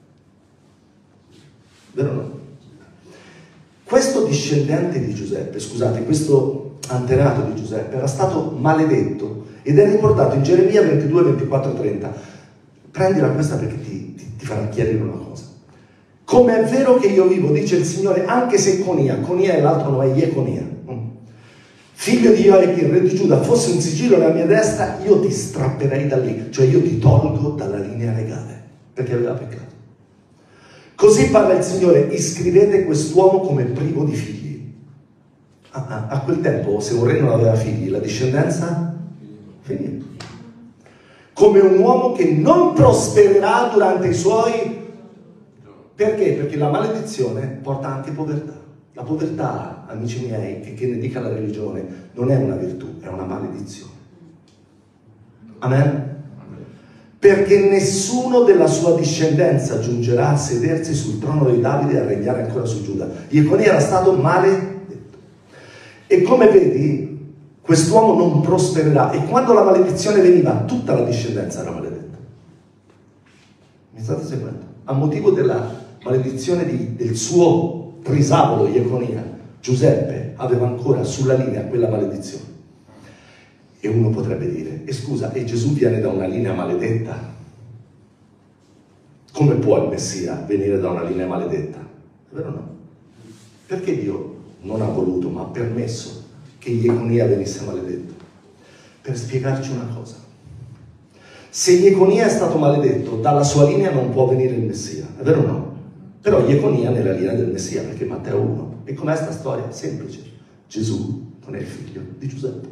Vero o no? Questo discendente di Giuseppe, scusate, questo antenato di Giuseppe era stato maledetto ed è riportato in Geremia 22, 24, 30. Prendila questa perché ti farà chiarire una cosa. Come è vero che io vivo, dice il Signore, anche se Conia e l'altro nome è Jeconia, figlio di Joachim, re di Giuda, fosse un sigillo nella mia destra, io ti strapperei da lì, cioè io ti tolgo dalla linea legale, perché aveva peccato. Così parla il Signore, iscrivete quest'uomo come privo di figli. A quel tempo, se un re non aveva figli, la discendenza finiva. Come un uomo che non prospererà durante i suoi... Perché? Perché la maledizione porta anche povertà. La povertà, amici miei, che ne dica la religione, non è una virtù, è una maledizione. Amen? Perché nessuno della sua discendenza giungerà a sedersi sul trono di Davide e a regnare ancora su Giuda. Jeconia era stato maledetto. E come vedi, quest'uomo non prospererà. E quando la maledizione veniva, tutta la discendenza era maledetta. Mi state seguendo? A motivo della maledizione del suo trisavolo Jeconia, Giuseppe aveva ancora sulla linea quella maledizione. E uno potrebbe dire, e scusa, e Gesù viene da una linea maledetta? Come può il Messia venire da una linea maledetta? È vero o no? Perché Dio non ha voluto, ma ha permesso che Jeconia venisse maledetto? Per spiegarci una cosa. Se Jeconia è stato maledetto, dalla sua linea non può venire il Messia, è vero o no? Però Jeconia è nella linea del Messia, perché Matteo 1. E com'è sta storia? Semplice. Gesù non è il figlio di Giuseppe.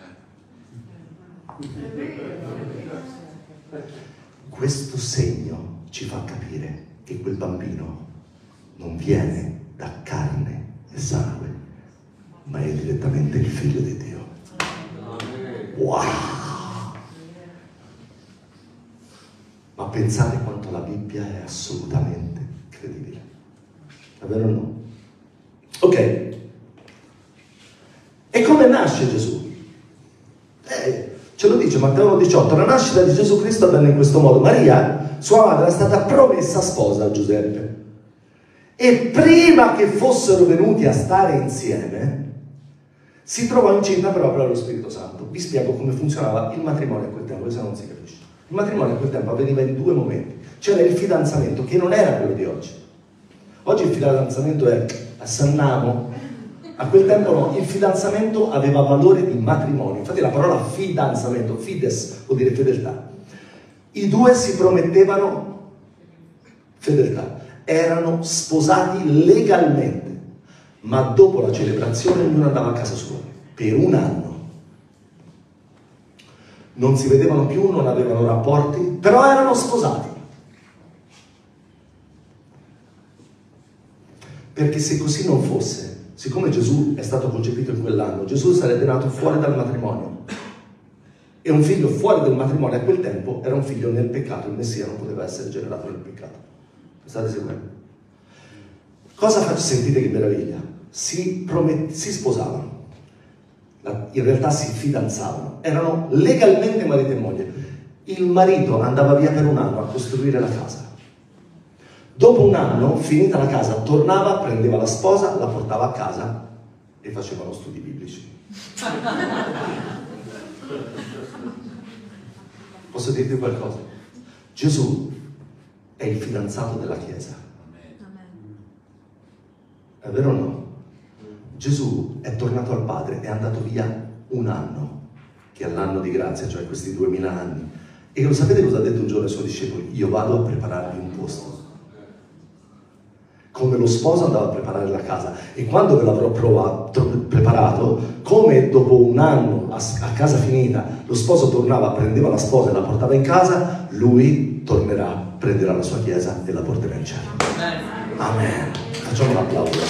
Questo segno ci fa capire che quel bambino non viene da carne e sangue, ma è direttamente il figlio di Dio. Wow! Ma pensate quanto la Bibbia è assolutamente credibile. È vero o no? Ok. E come nasce Gesù? Ce lo dice Matteo 1,18. La nascita di Gesù Cristo avvenne in questo modo. Maria, sua madre, era stata promessa sposa a Giuseppe. E prima che fossero venuti a stare insieme, si trovò incinta per opera dello Spirito Santo. Vi spiego come funzionava il matrimonio a quel tempo, se non si capisce. Il matrimonio a quel tempo avveniva in due momenti. C'era il fidanzamento, che non era quello di oggi. Oggi il fidanzamento è a San Namo. A quel tempo no, il fidanzamento aveva valore di matrimonio. Infatti la parola fidanzamento, fides, vuol dire fedeltà. I due si promettevano fedeltà. Erano sposati legalmente, ma dopo la celebrazione ognuno andava a casa sua. Per un anno. Non si vedevano più, non avevano rapporti, però erano sposati. Perché se così non fosse, siccome Gesù è stato concepito in quell'anno, Gesù sarebbe nato fuori dal matrimonio. E un figlio fuori dal matrimonio a quel tempo era un figlio nel peccato. Il Messia non poteva essere generato nel peccato. State seguendo? Cosa faccio? Sentite che meraviglia. Si sposavano. In realtà si fidanzavano. Erano legalmente marito e moglie. Il marito andava via per un anno a costruire la casa. Dopo un anno, finita la casa, tornava, prendeva la sposa, la portava a casa e facevano studi biblici. Posso dirti qualcosa? Gesù è il fidanzato della Chiesa. È vero o no? Gesù è tornato al Padre, è andato via un anno, che è l'anno di grazia, cioè questi 2000 anni. E lo sapete cosa ha detto un giorno ai suoi discepoli? Io vado a prepararvi un posto. Come lo sposo andava a preparare la casa, e quando ve l'avrò preparato, come dopo un anno a casa finita lo sposo tornava, prendeva la sposa e la portava in casa, lui tornerà, prenderà la sua chiesa e la porterà in cielo. Amen. Facciamo un applauso.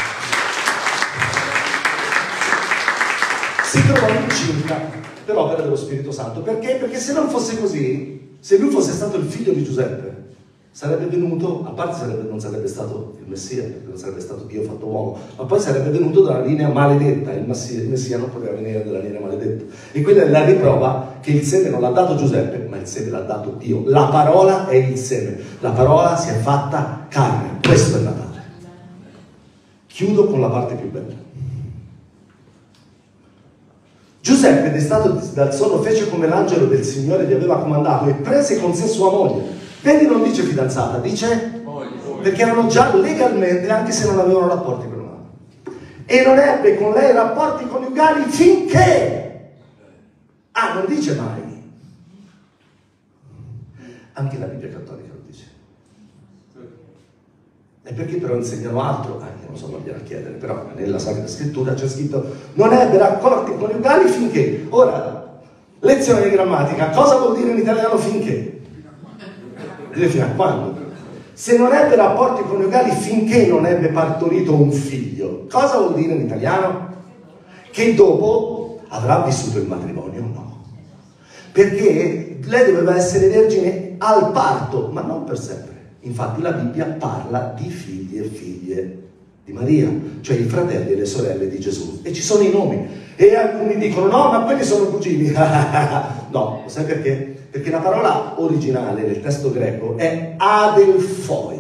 Si trovò incinta per opera dello Spirito Santo. Perché? Perché se non fosse così, se lui fosse stato il figlio di Giuseppe, sarebbe venuto, a parte non sarebbe stato il Messia, perché non sarebbe stato Dio fatto uomo, ma poi sarebbe venuto dalla linea maledetta. Il Messia non poteva venire dalla linea maledetta. E quella è la riprova che il seme non l'ha dato Giuseppe, ma il seme l'ha dato Dio. La parola è il seme. La parola si è fatta carne. Questo è Natale. Chiudo con la parte più bella. Giuseppe, destato dal sonno, fece come l'angelo del Signore gli aveva comandato e prese con sé sua moglie. Vedi, non dice fidanzata, dice perché erano già legalmente, anche se non avevano rapporti con una. E non ebbe con lei rapporti coniugali finché. Non dice mai. Anche la Bibbia cattolica lo dice. E perché però insegnano altro? Io non so, non gliela chiedere, però nella Sacra Scrittura c'è scritto non ebbe rapporti coniugali finché. Ora, lezione di grammatica, cosa vuol dire in italiano finché? Dire fino a quando? Se non ebbe rapporti coniugali finché non ebbe partorito un figlio, cosa vuol dire in italiano? Che dopo avrà vissuto il matrimonio? No. Perché lei doveva essere vergine al parto, ma non per sempre. Infatti la Bibbia parla di figli e figlie di Maria, cioè i fratelli e le sorelle di Gesù. E ci sono i nomi. E alcuni dicono, no, ma quelli sono cugini. No, sai perché? Perché la parola originale nel testo greco è adelphoi.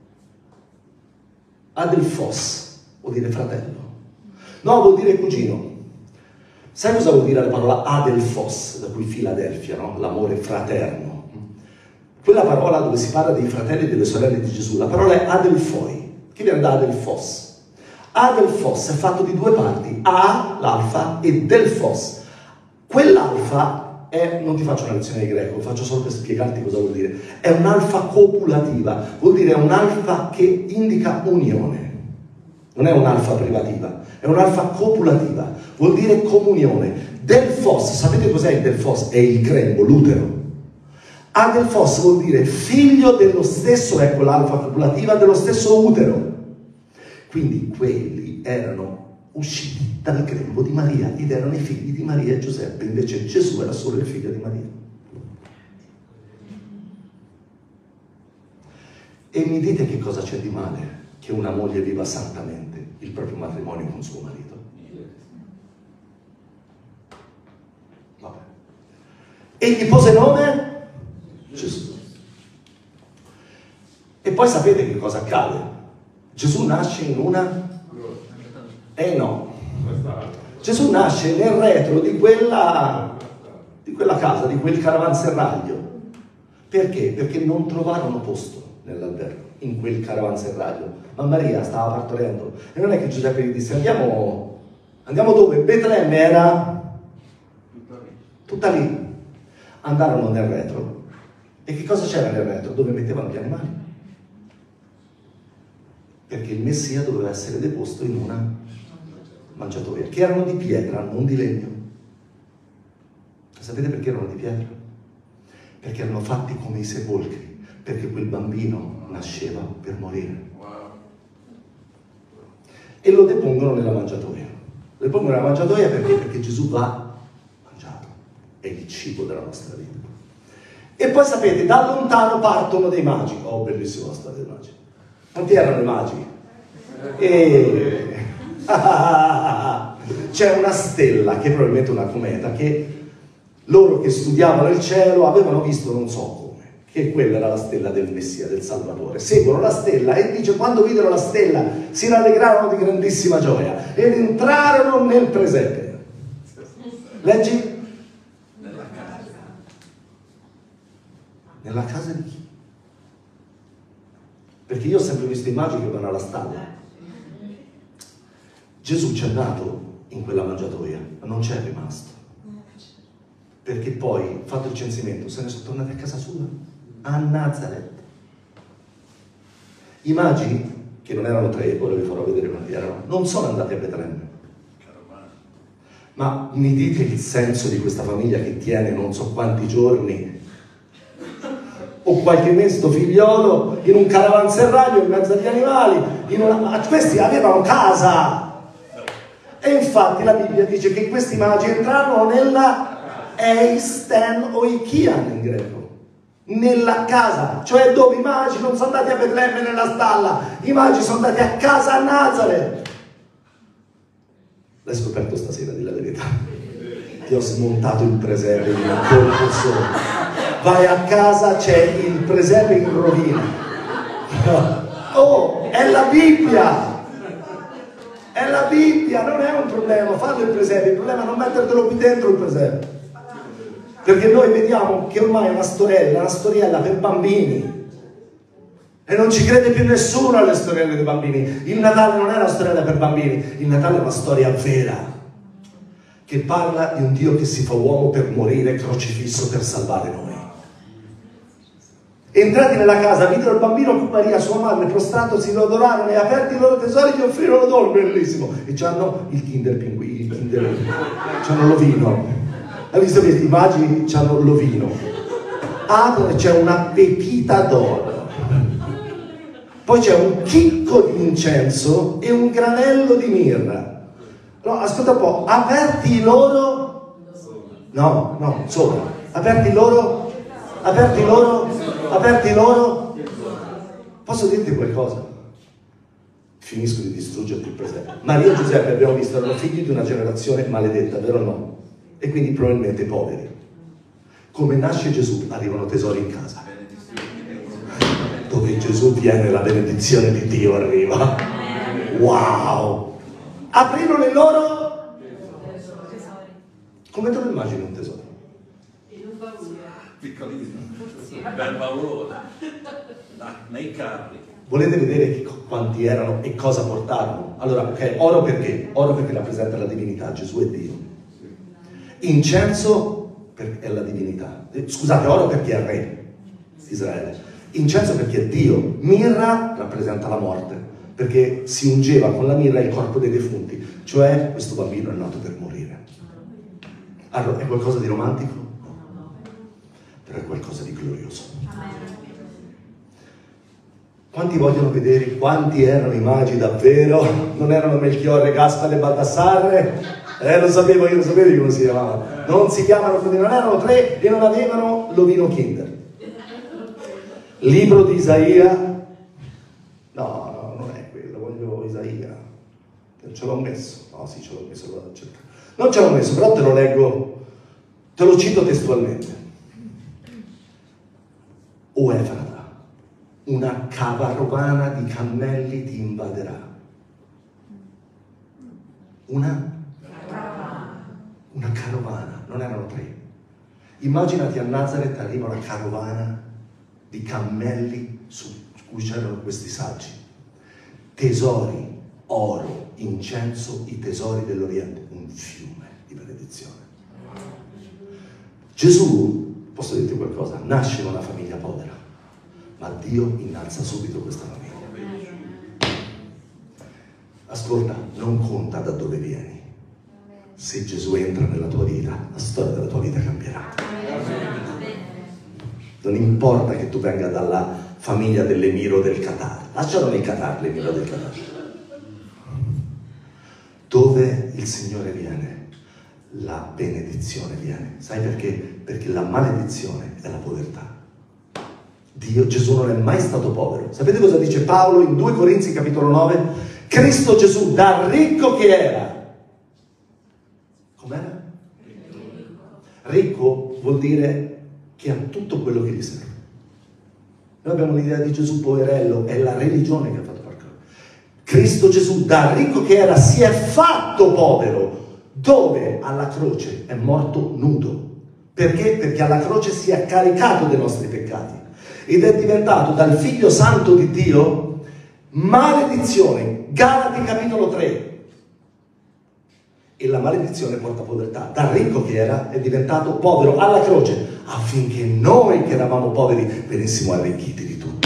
Adelphos vuol dire fratello. No, vuol dire cugino. Sai cosa vuol dire la parola adelphos, da cui Filadelfia, no? L'amore fraterno. quella parola dove si parla dei fratelli e delle sorelle di Gesù, la parola è Adelphoi, che viene da Adelphos. Adelphos è fatto di due parti, A, l'alfa, e Delphos. Quell'alfa è, non ti faccio una lezione di greco, faccio solo per spiegarti cosa vuol dire, è un'alfa copulativa, vuol dire un'alfa che indica unione, non è un'alfa privativa, è un'alfa copulativa, vuol dire comunione. Delphos, sapete cos'è il Delphos? È il grembo, l'utero. Adelphos vuol dire figlio dello stesso, ecco l'alfa copulativa, dello stesso utero. Quindi quelli erano usciti dal grembo di Maria ed erano i figli di Maria e Giuseppe, invece Gesù era solo il figlio di Maria. E mi dite che cosa c'è di male che una moglie viva santamente il proprio matrimonio con suo marito? Vabbè. E gli pose nome? Gesù. E poi sapete che cosa accade? Gesù nasce in una... no. Gesù nasce nel retro di quella casa, di quel caravanserraglio. Perché? Perché non trovarono posto nell'albergo, in quel caravanserraglio. Ma Maria stava partorendo. E non è che Giuseppe gli disse andiamo dove? Betlemme era tutta lì. Andarono nel retro. E che cosa c'era nel retro? Dove mettevano gli animali. Perché il Messia doveva essere deposto in una mangiatoia, che erano di pietra, non di legno. Sapete perché erano di pietra? Perché erano fatti come i sepolcri, perché quel bambino nasceva per morire. E lo depongono nella mangiatoia. Lo depongono nella mangiatoia perché? Perché Gesù va mangiato, è il cibo della nostra vita. E poi sapete, da lontano partono dei magi. Oh, bellissima la storia dei magi. Quanti erano i magi? E... c'è una stella, che è probabilmente una cometa, che loro che studiavano il cielo avevano visto non so come, che quella era la stella del Messia, del Salvatore. Seguono la stella e dice, quando videro la stella si rallegrarono di grandissima gioia ed entrarono nel presepe. Leggi? Nella casa di chi? Perché io ho sempre visto i magi che vanno alla stalla. Gesù c'è nato in quella mangiatoia, ma non c'è rimasto. Perché poi, fatto il censimento, se ne sono tornati a casa sua, a Nazareth. I magi, che non erano tre, ora vi farò vedere quanti erano, non sono andati a Betlemme. Ma mi dite il senso di questa famiglia che tiene non so quanti giorni o qualche mese sto figliolo in un caravanserraglio in mezzo agli animali, questi avevano casa. E infatti la Bibbia dice che questi magi entrarono nella Eisten Oikian in greco, nella casa, cioè dove i magi non sono andati a Betlemme nella stalla, i magi sono andati a casa a Nazareth. L'hai scoperto stasera, di la verità. Ti ho smontato il presepe in un colpo solo. Vai a casa, c'è il presepe in rovina. Oh, è la Bibbia! È la Bibbia, non è un problema, fallo il presepe, il problema è non mettertelo qui dentro il presepe. Perché noi vediamo che ormai è una storiella per bambini. E non ci crede più nessuno alle storielle dei bambini. Il Natale non è una storiella per bambini, il Natale è una storia vera, che parla di un Dio che si fa uomo per morire crocifisso per salvare noi. Entrati nella casa, videro il bambino con Maria, sua madre, prostratosi, lo adorarono e aperti i loro tesori gli offrirono dono, bellissimo. E c'hanno il Kinder Pinguino, c'hanno l'ovino. Hai visto che i magi c'hanno l'ovino? Aprono e c'è una pepita d'oro. Poi c'è un chicco di incenso e un granello di mirra. No, ascolta un po', aperti i loro... No, sopra. Aperti loro... Posso dirti qualcosa? Finisco di distruggerti il presepe. Maria e Giuseppe, abbiamo visto, erano figli di una generazione maledetta, vero o no? E quindi probabilmente poveri. Come nasce Gesù, arrivano tesori in casa. Dove Gesù viene, la benedizione di Dio arriva. Wow! Aprirono i loro... Come te lo immagini un tesoro? Piccolino, per valore, nei carri. Volete vedere quanti erano e cosa portarono? Allora, ok, oro perché? Oro perché rappresenta la divinità, Gesù è Dio. Incenso è la divinità. Scusate, oro perché è re di Israele. Incenso perché è Dio. Mirra rappresenta la morte, perché si ungeva con la mirra il corpo dei defunti, cioè questo bambino è nato per morire. Allora, è qualcosa di romantico? No. Però è qualcosa di glorioso. Quanti vogliono vedere quanti erano i magi davvero? Non erano Melchiorre, Gaspare e Baldassarre? Lo sapevo, io lo sapevo come si chiamava. Non si chiamano così, non erano tre e non avevano l'ovino Kinder. Libro di Isaia? No, non è quello, voglio Isaia. Ce l'ho messo? No, sì, ce l'ho messo, lo vado a cercare. Non ce l'ho messo, però te lo leggo, te lo cito testualmente. O Efrata, una carovana di cammelli ti invaderà. Una carovana, non erano tre. Immaginati a Nazareth arriva una carovana di cammelli su cui c'erano questi saggi. Tesori, oro, incenso, i tesori dell'Oriente, un fiume di benedizione. Gesù, posso dirti qualcosa, nasce in una famiglia povera, ma Dio innalza subito questa famiglia. Ascolta, non conta da dove vieni. Se Gesù entra nella tua vita, la storia della tua vita cambierà. Non importa che tu venga dalla famiglia dell'Emiro del Qatar, lascialo nel Qatar, l'Emiro del Qatar. Dove il Signore viene, la benedizione viene. Sai perché? Perché la maledizione è la povertà. Gesù non è mai stato povero. Sapete cosa dice Paolo in 2 Corinzi capitolo 9? Cristo Gesù, da ricco che era. Com'era? Ricco vuol dire che ha tutto quello che gli serve. Noi abbiamo l'idea di Gesù poverello, è la religione che ha fatto qualcosa. Cristo Gesù, da ricco che era, si è fatto povero, dove alla croce è morto nudo. Perché? Perché alla croce si è caricato dei nostri peccati ed è diventato dal Figlio Santo di Dio maledizione. Galati capitolo 3. E la maledizione porta povertà. Da ricco che era è diventato povero alla croce, affinché noi che eravamo poveri venissimo arricchiti di tutto.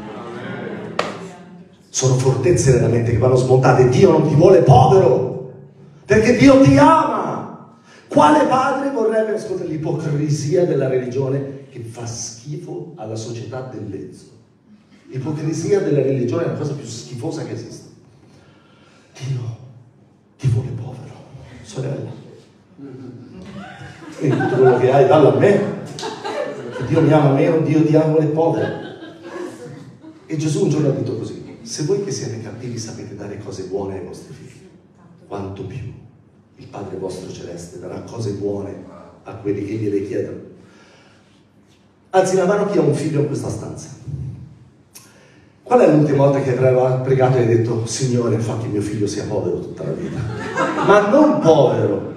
Sono fortezze nella mente che vanno smontate. Dio non ti vuole povero, perché Dio ti ama. Quale padre vorrebbe ascoltare l'ipocrisia della religione che fa schifo alla società del lezzo? L'ipocrisia della religione è la cosa più schifosa che esiste. Dio ti vuole povero. Sorella, quindi tutto quello che hai dallo a me, che Dio mi ama meno, Dio ti ama le povere. E Gesù un giorno ha detto così: se voi che siete cattivi sapete dare cose buone ai vostri figli, quanto più il Padre vostro celeste darà cose buone a quelli che gliele chiedono. Alzi la mano chi ha un figlio in questa stanza. Qual è l'ultima volta che aveva pregato e hai detto: Signore, fa che mio figlio sia povero tutta la vita? Ma non povero,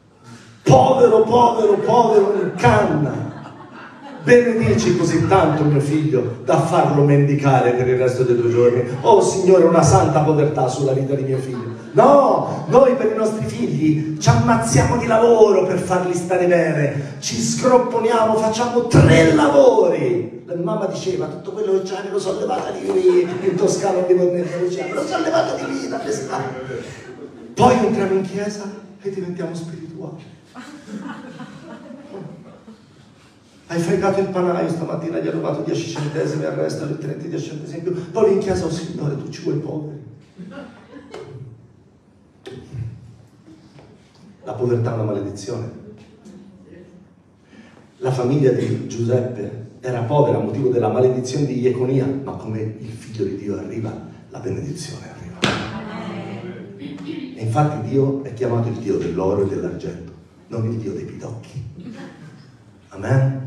povero in canna. Benedici così tanto mio figlio da farlo mendicare per il resto dei 2 giorni. Oh Signore, una santa povertà sulla vita di mio figlio. No, noi per i nostri figli ci ammazziamo di lavoro per farli stare bene, ci scropponiamo, facciamo 3 lavori. La mamma diceva: tutto quello che c'è me lo sono levato di lì, in Toscana di Mornetta Luciano, lo sono levato di lì da pescare. Poi entriamo in chiesa e diventiamo spirituali. Hai fregato il panaio stamattina, gli ha rubato 10 centesimi, al resto le 30 10 centesimi in più. Poi in chiesa: oh Signore, tu ci vuoi poveri. La povertà è una maledizione. La famiglia di Giuseppe era povera a motivo della maledizione di Jeconia, ma come il figlio di Dio arriva, la benedizione arriva. E infatti Dio è chiamato il Dio dell'oro e dell'argento, non il Dio dei pidocchi. Amen?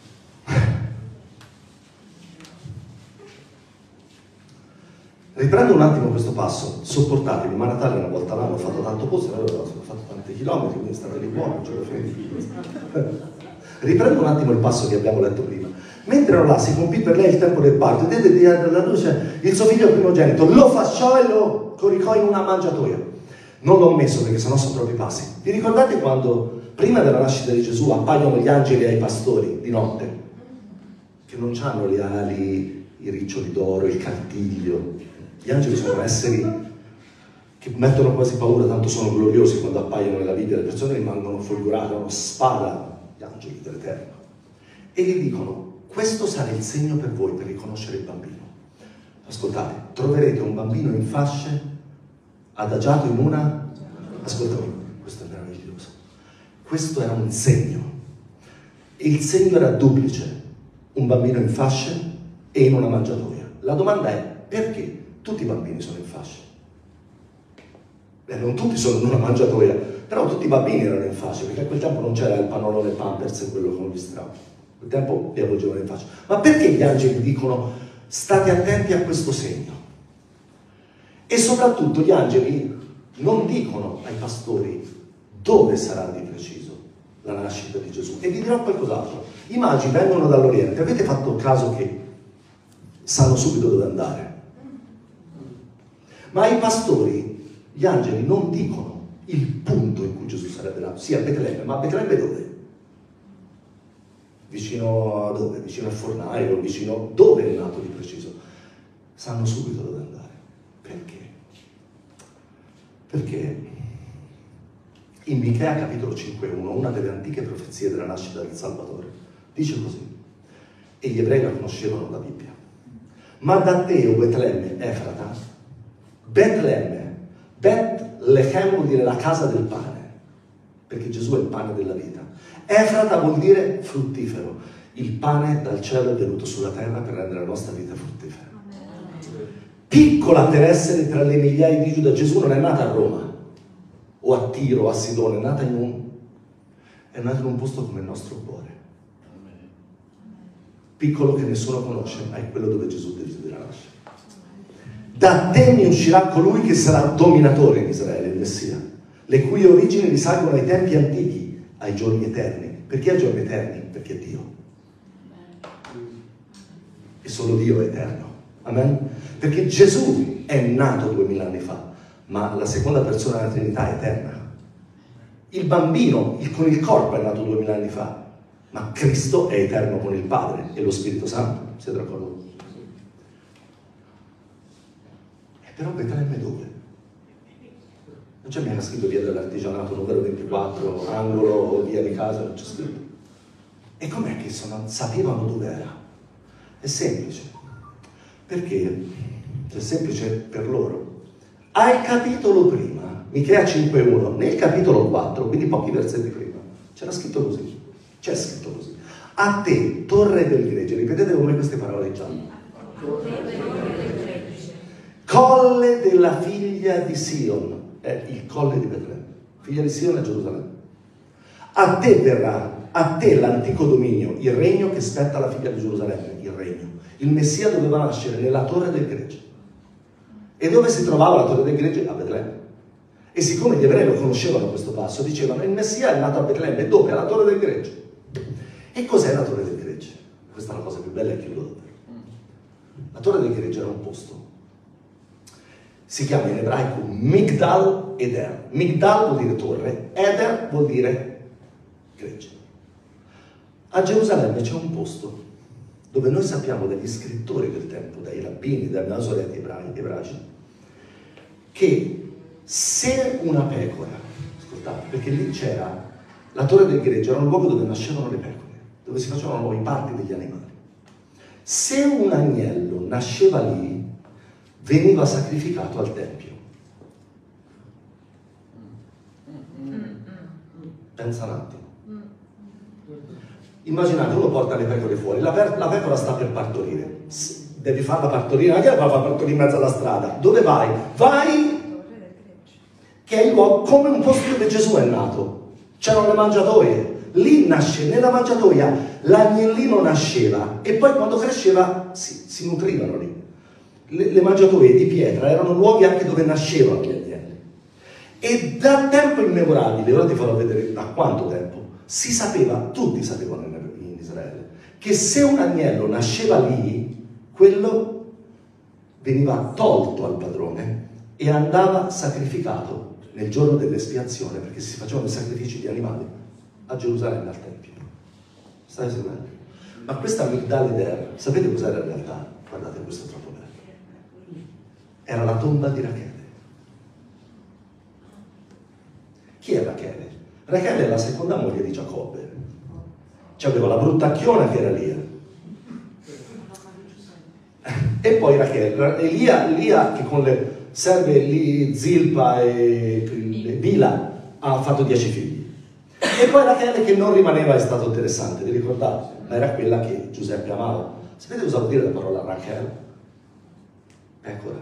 Riprendo un attimo questo passo, sopportatevi, ma Natale una volta l'anno ho fatto tanto posto, noi ho fatto tanti chilometri, quindi state lì buoni, non ce lo fate. Riprendo un attimo il passo che abbiamo letto prima. Mentre ero là, si compì per lei il tempo del parto, e diede alla luce il suo figlio primogenito, lo fasciò e lo coricò in una mangiatoia. Non l'ho messo perché sennò sono troppi passi. Vi ricordate quando, prima della nascita di Gesù, appaiono gli angeli ai pastori di notte? Che non hanno le ali, i riccioli d'oro, il cantiglio. Gli angeli sono esseri che mettono quasi paura, tanto sono gloriosi quando appaiono nella Bibbia. Le persone rimangono folgorate, hanno spada, gli angeli dell'Eterno. E gli dicono, questo sarà il segno per voi per riconoscere il bambino. Ascoltate, troverete un bambino in fasce, adagiato in una... Ascoltami, questo è meraviglioso. Questo era un segno. E il segno era duplice. Un bambino in fasce e in una mangiatoia. La domanda è, perché tutti i bambini sono in fasce? Non tutti sono in una mangiatoia, però tutti i bambini erano in fasce, perché a quel tempo non c'era il pannolone Pampers e quello con gli strappi. A quel tempo li avvolgevano in fascia. Ma perché gli angeli dicono, state attenti a questo segno? E soprattutto gli angeli non dicono ai pastori dove sarà di preciso la nascita di Gesù. E vi dirò qualcos'altro. I magi vengono dall'Oriente, avete fatto caso che sanno subito dove andare? Ma ai pastori, gli angeli non dicono il punto in cui Gesù sarebbe nato. Sì, a Betlemme, ma a Betlemme dove? Vicino a dove? Vicino al fornaio, vicino... Dove è nato di preciso? Sanno subito dove andare. Perché? Perché in Michea capitolo 5:1, una delle antiche profezie della nascita del Salvatore, dice così, e gli ebrei la conoscevano la Bibbia. Ma da te, o Betlemme, Efrata, Betlemme, Betlehem vuol dire la casa del pane, perché Gesù è il pane della vita. Efrata vuol dire fruttifero, il pane dal cielo è venuto sulla terra per rendere la nostra vita fruttifera. Piccola per essere tra le migliaia di Giuda. Gesù non è nato a Roma, o a Tiro, o a Sidone, è nato in un posto come il nostro cuore. Piccolo che nessuno conosce, ma è quello dove Gesù desidera nascere. Da te mi uscirà colui che sarà dominatore in Israele, il Messia, le cui origini risalgono ai tempi antichi, ai giorni eterni. Perché ai giorni eterni? Perché è Dio. E solo Dio è eterno. Amen? Perché Gesù è nato 2000 anni fa, ma la seconda persona della Trinità è eterna. Il bambino con il corpo è nato 2000 anni fa, ma Cristo è eterno con il Padre e lo Spirito Santo. Siete d'accordo? Però Betlemme dove? Non c'è mica scritto via dell'artigianato, numero 24, angolo o via di casa, non c'è scritto. E com'è che sapevano dove era? È semplice. Perché? È semplice per loro. Al capitolo prima, Michea 5:1, nel capitolo 4, quindi pochi versetti prima, c'era scritto così. C'è scritto così. A te, torre del gregge, ripetete con me queste parole già. Colle della figlia di Sion, è il colle di Betlemme. Figlia di Sion è Gerusalemme. A te verrà, a te l'antico dominio, il regno che spetta alla figlia di Gerusalemme, il regno. Il Messia doveva nascere nella torre del gregge. E dove si trovava la torre del gregge? A Betlemme. E siccome gli ebrei lo conoscevano questo passo, dicevano il Messia è nato a Betlemme. Dove? Alla torre del gregge. E cos'è la torre del gregge? Questa è la cosa più bella e chiudo davvero. La torre del gregge era un posto. Si chiama in ebraico Migdal Eder. Migdal vuol dire torre, Eder vuol dire gregge. A Gerusalemme c'è un posto dove noi sappiamo dagli scrittori del tempo, dai rabbini, dai masoreti ebraici, che se una pecora, ascoltate, perché lì c'era, la torre del gregge era un luogo dove nascevano le pecore, dove si facevano i parti degli animali. Se un agnello nasceva lì, veniva sacrificato al tempio. Pensa un attimo. Immaginate, uno porta le pecore fuori, la pecora sta per partorire. Devi farla partorire, anche la fa partorire in mezzo alla strada. Dove vai? Vai, che è il luogo, come un posto dove Gesù è nato. C'erano le mangiatoie. Lì nasce, nella mangiatoia, l'agnellino nasceva e poi quando cresceva si nutrivano lì. le mangiatoie di pietra erano luoghi anche dove nascevano gli agnelli. E da tempo immemorabile, ora ti farò vedere da quanto tempo, si sapeva, tutti sapevano in Israele, che se un agnello nasceva lì, quello veniva tolto al padrone e andava sacrificato nel giorno dell'espiazione, perché si facevano i sacrifici di animali a Gerusalemme al Tempio. Stai seguendo? Ma questa Migdal Eder, sapete cos'era in realtà? Guardate, questo è troppo bello. Era la tomba di Rachele. Chi è Rachele? Rachele è la seconda moglie di Giacobbe. Cioè aveva la bruttacchiona che era Lia. E poi Rachele, Lia che con le serve Zilpa e Bila ha fatto 10 figli. E poi Rachele che non rimaneva in stato interessante, vi ricordate? Ma era quella che Giuseppe amava. Sapete cosa vuol dire la parola Rachele? Pecora.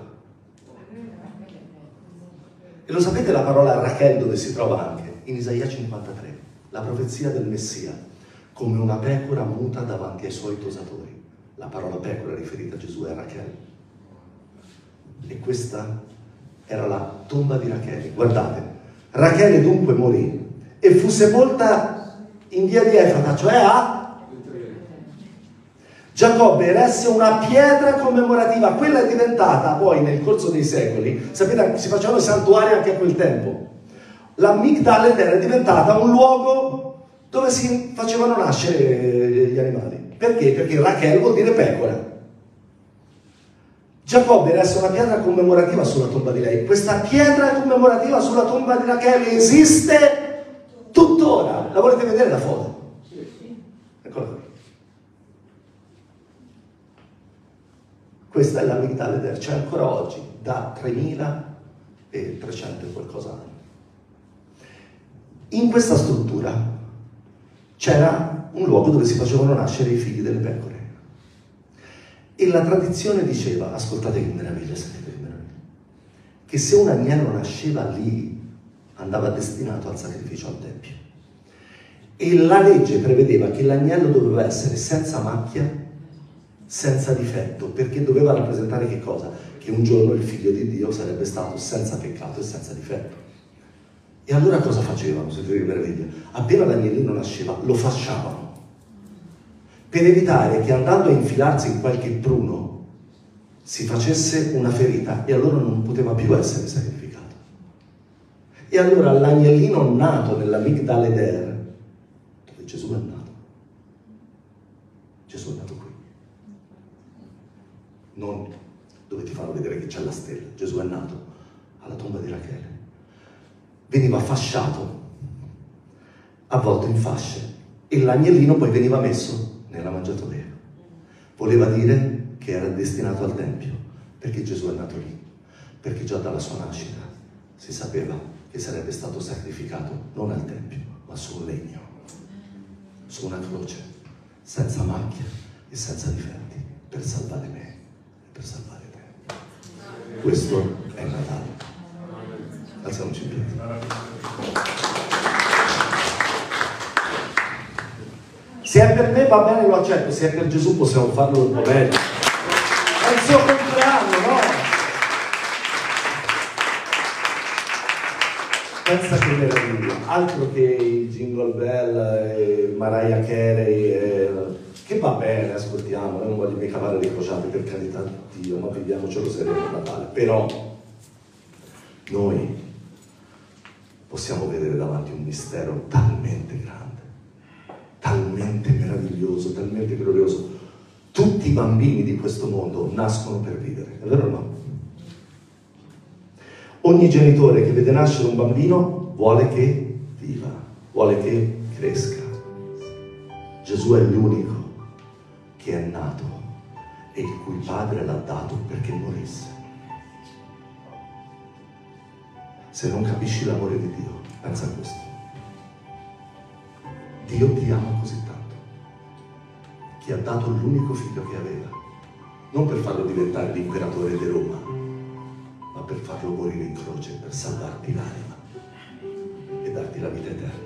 E lo sapete la parola Rachel dove si trova anche? In Isaia 53, la profezia del Messia, come una pecora muta davanti ai suoi tosatori. La parola pecora riferita a Gesù è Rachel. E questa era la tomba di Rachele. Guardate, Rachele dunque morì e fu sepolta in via di Efrata, cioè a Giacobbe eresse una pietra commemorativa. Quella è diventata poi nel corso dei secoli, sapete, si facevano i santuari anche a quel tempo. La Migdal Eder è diventata un luogo dove si facevano nascere gli animali. Perché? Perché Rachel vuol dire pecora. Giacobbe eresse una pietra commemorativa sulla tomba di lei. Questa pietra commemorativa sulla tomba di Rachel esiste tuttora. La volete vedere la foto? Eccola qui. Questa è la Migdal Eder, c'è ancora oggi, da 3300 e qualcosa anni. In questa struttura c'era un luogo dove si facevano nascere i figli delle pecore. E la tradizione diceva, ascoltate che meraviglia, sapete che meraviglia, che se un agnello nasceva lì, andava destinato al sacrificio al Tempio. E la legge prevedeva che l'agnello doveva essere senza macchia, senza difetto, perché doveva rappresentare che cosa? Che un giorno il figlio di Dio sarebbe stato senza peccato e senza difetto. E allora cosa facevano? Sentite che meraviglia? Appena l'agnellino nasceva, lo fasciavano, per evitare che andando a infilarsi in qualche pruno si facesse una ferita e allora non poteva più essere sacrificato. E allora l'agnellino nato nella Migdal Eder, dove Gesù è nato, Gesù è nato qui. Non dove ti fanno vedere che c'è la stella. Gesù è nato alla tomba di Rachele. Veniva fasciato, avvolto in fasce, e l'agnellino poi veniva messo nella mangiatoia. Voleva dire che era destinato al Tempio, perché Gesù è nato lì, perché già dalla sua nascita si sapeva che sarebbe stato sacrificato non al Tempio, ma su un legno, su una croce, senza macchia e senza difetti, per salvare me. Per salvare te. Questo è il Natale. Alziamoci in piedi. Se è per me va bene, lo accetto. Se è per Gesù possiamo farlo un po' meglio. È il suo compleanno, no? Pensa che meraviglia. Altro che il Jingle Bell e Mariah Carey che va bene, ascoltiamo, non voglio mica cavare le crociate, per carità di Dio, ma viviamocelo serio per Natale. Però noi possiamo vedere davanti un mistero talmente grande, talmente meraviglioso, talmente glorioso. Tutti i bambini di questo mondo nascono per vivere, è vero o no? Ogni genitore che vede nascere un bambino vuole che viva, vuole che cresca. Gesù è l'unico che è nato e il cui padre l'ha dato perché morisse. Se non capisci l'amore di Dio, pensa a questo. Dio ti ama così tanto che ha dato l'unico figlio che aveva, non per farlo diventare l'imperatore di Roma, ma per farlo morire in croce, per salvarti l'anima e darti la vita eterna.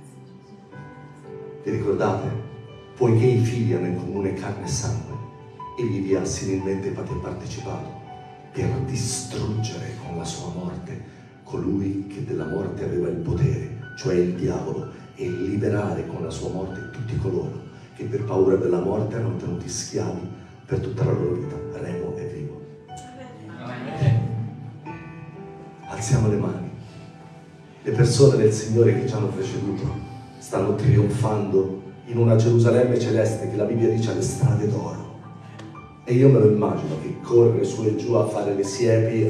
Vi ricordate? Poiché i figli hanno in comune carne e sangue, egli vi ha similmente partecipato per distruggere con la sua morte colui che della morte aveva il potere, cioè il diavolo, e liberare con la sua morte tutti coloro che per paura della morte erano tenuti schiavi per tutta la loro vita. Remo è vivo. Alziamo le mani. Le persone del Signore che ci hanno preceduto stanno trionfando in una Gerusalemme celeste che la Bibbia dice alle strade d'oro. E io me lo immagino che corre su e giù a fare le siepi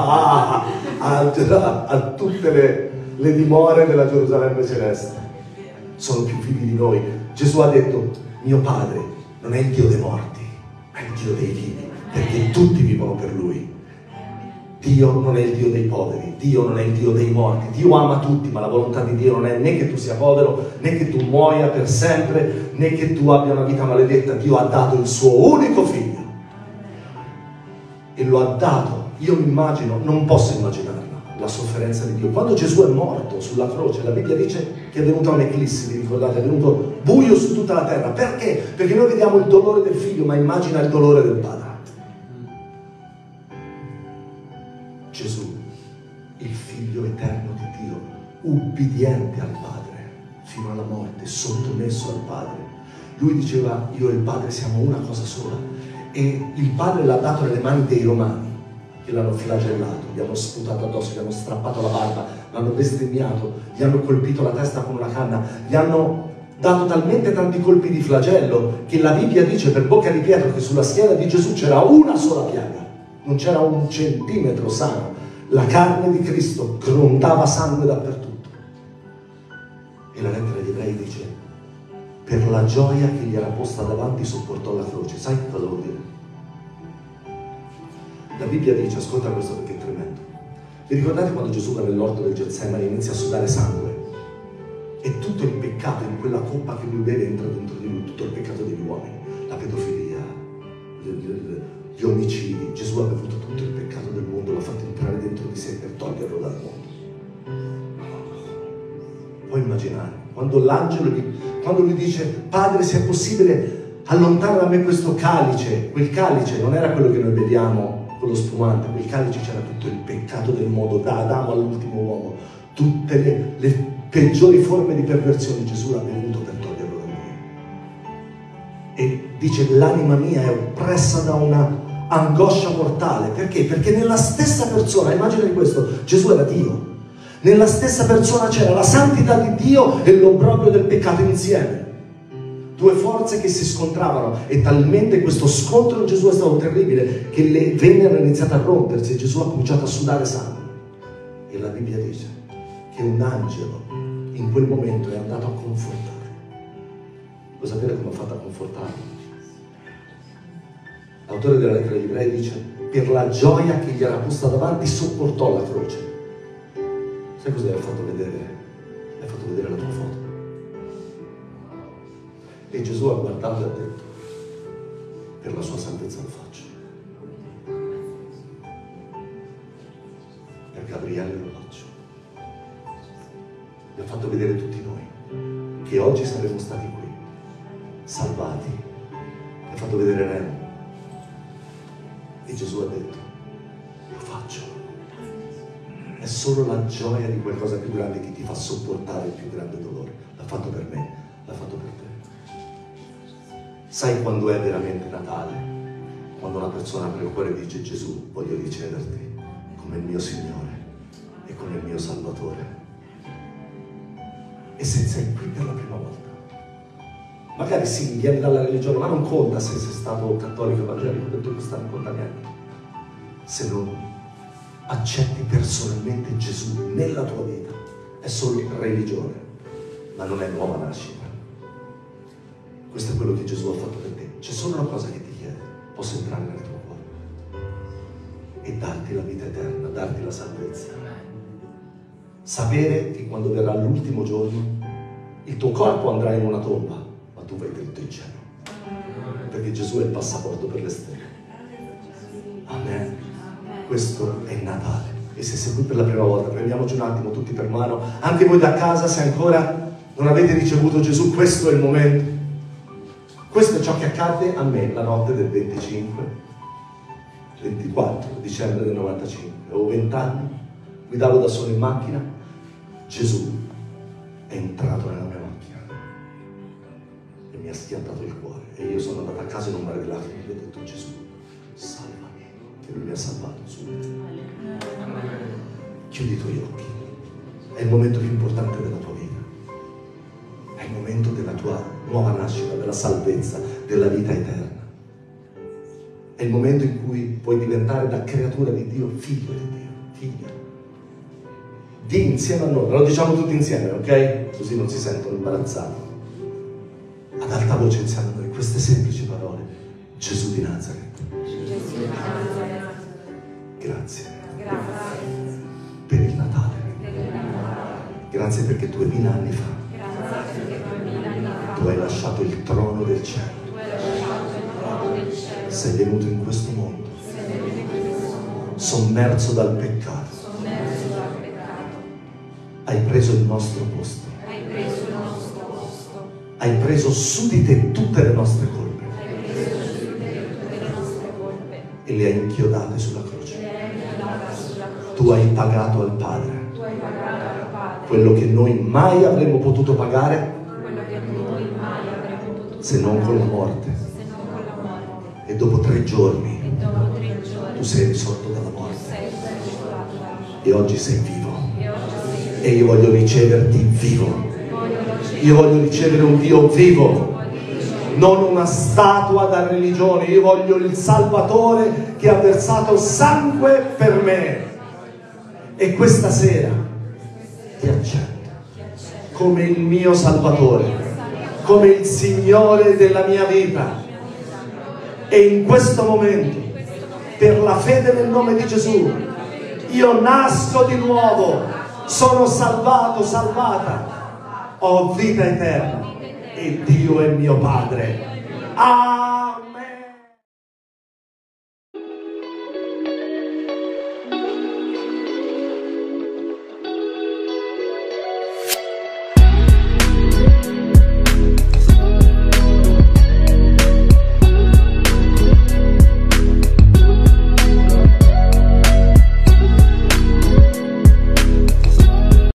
a tutte le dimore della Gerusalemme celeste. Sono più vivi di noi. Gesù ha detto: mio Padre non è il Dio dei morti, ma è il Dio dei vivi, perché tutti vivono per Lui. Dio non è il Dio dei poveri, Dio non è il Dio dei morti. Dio ama tutti, ma la volontà di Dio non è né che tu sia povero, né che tu muoia per sempre, né che tu abbia una vita maledetta. Dio ha dato il suo unico figlio e lo ha dato. Io mi immagino, non posso immaginarla, la sofferenza di Dio. Quando Gesù è morto sulla croce, la Bibbia dice che è venuta un'eclissi, vi ricordate? È venuto buio su tutta la terra. Perché? Perché noi vediamo il dolore del figlio, ma immagina il dolore del padre. Gesù, il figlio eterno di Dio, ubbidiente al Padre fino alla morte, sottomesso al Padre. Lui diceva: io e il Padre siamo una cosa sola. E il Padre l'ha dato nelle mani dei Romani, che l'hanno flagellato, gli hanno sputato addosso, gli hanno strappato la barba, l'hanno bestemmiato, gli hanno colpito la testa con una canna, gli hanno dato talmente tanti colpi di flagello che la Bibbia dice per bocca di Pietro che sulla schiena di Gesù c'era una sola piaga. Non c'era un centimetro sano. La carne di Cristo grondava sangue dappertutto. E la lettera agli Ebrei dice: per la gioia che gli era posta davanti sopportò la croce. Sai cosa vuol dire? La Bibbia dice, ascolta questo perché è tremendo. Vi ricordate quando Gesù va nell'orto del Getsemani e inizia a sudare sangue? E tutto il peccato in quella coppa che lui beve entra dentro di lui, tutto il peccato degli uomini, la pedofilia, gli omicidi. Gesù ha bevuto tutto il peccato del mondo, l'ha fatto entrare dentro di sé per toglierlo dal mondo. Puoi immaginare quando l'angelo quando lui dice: Padre, se è possibile allontana da me questo calice. Quel calice non era quello che noi beviamo con lo spumante, quel calice c'era tutto il peccato del mondo, da Adamo all'ultimo uomo, tutte le peggiori forme di perversione. Gesù l'ha bevuto per toglierlo da noi. E dice: l'anima mia è oppressa da una angoscia mortale. Perché? Perché nella stessa persona, immagina di questo, Gesù era Dio, nella stessa persona c'era la santità di Dio e l'obbrobrio del peccato insieme, due forze che si scontravano. E talmente questo scontro in Gesù è stato terribile che le vene hanno iniziato a rompersi e Gesù ha cominciato a sudare sangue. E la Bibbia dice che un angelo in quel momento è andato a confortarlo. Vuoi sapere come ha fatto a confortarlo? L'autore della lettera agli Ebrei dice: per la gioia che gli era posta davanti sopportò la croce. Sai cosa gli ha fatto vedere? Gli ha fatto vedere la tua foto. E Gesù ha guardato e ha detto: per la sua salvezza lo faccio. Per Gabriele lo faccio. Gli ha fatto vedere tutti noi che oggi saremmo stati qui, salvati. Gli ha fatto vedere Remo. E Gesù ha detto: lo faccio. È solo la gioia di qualcosa più grande che ti fa sopportare il più grande dolore. L'ha fatto per me, l'ha fatto per te. Sai quando è veramente Natale? Quando una persona apre il cuore e dice: Gesù, voglio ricevere come il mio Signore e come il mio Salvatore. E se sei qui per la prima volta, magari sì, vieni dalla religione, ma non conta se sei stato cattolico, evangelico, detto questo non conta niente. Se non accetti personalmente Gesù nella tua vita, è solo religione, ma non è nuova nascita. Questo è quello che Gesù ha fatto per te. C'è solo una cosa che ti chiede: posso entrare nel tuo cuore e darti la vita eterna, darti la salvezza. Sapere che quando verrà l'ultimo giorno il tuo corpo andrà in una tomba, ma tu vai dritto in cielo, perché Gesù è il passaporto per le stelle. Amen. Questo è il Natale. E se sei qui per la prima volta, prendiamoci un attimo tutti per mano, anche voi da casa, se ancora non avete ricevuto Gesù, questo è il momento. Questo è ciò che accadde a me la notte del 24 dicembre del 95. Avevo 20 anni, guidavo da solo in macchina, Gesù è entrato nella mia macchina e mi ha schiantato il cuore, e io sono andato a casa in un mare di lacrime e gli ho detto: Gesù, salvami, e lui mi ha salvato subito. Chiudi i tuoi occhi, è il momento più importante della tua vita, è il momento della tua nuova nascita, della salvezza, della vita eterna. È il momento in cui puoi diventare da creatura di Dio, figlio di Dio, figlia. Dì insieme a noi, lo diciamo tutti insieme, ok? Così non si sentono imbarazzati. Ad alta voce insieme a noi queste semplici parole: Gesù di Nazaret. Grazie per il Natale. Grazie perché 2000 anni fa tu hai lasciato il trono del cielo. Sei venuto in questo mondo, sommerso dal peccato. Hai preso il nostro posto. Hai preso su di te tutte le nostre colpe e le hai inchiodate sulla croce. Tu hai pagato al Padre quello che noi mai avremmo potuto pagare se non con la morte. E dopo 3 giorni tu sei risorto dalla morte e oggi sei vivo, e io voglio riceverti vivo. Io voglio ricevere un Dio vivo, non una statua da religione. Io voglio il Salvatore che ha versato sangue per me, e questa sera ti accetto come il mio Salvatore, come il Signore della mia vita. E in questo momento, per la fede nel nome di Gesù, io nasco di nuovo, sono salvato, salvata, ho vita eterna e Dio è mio Padre.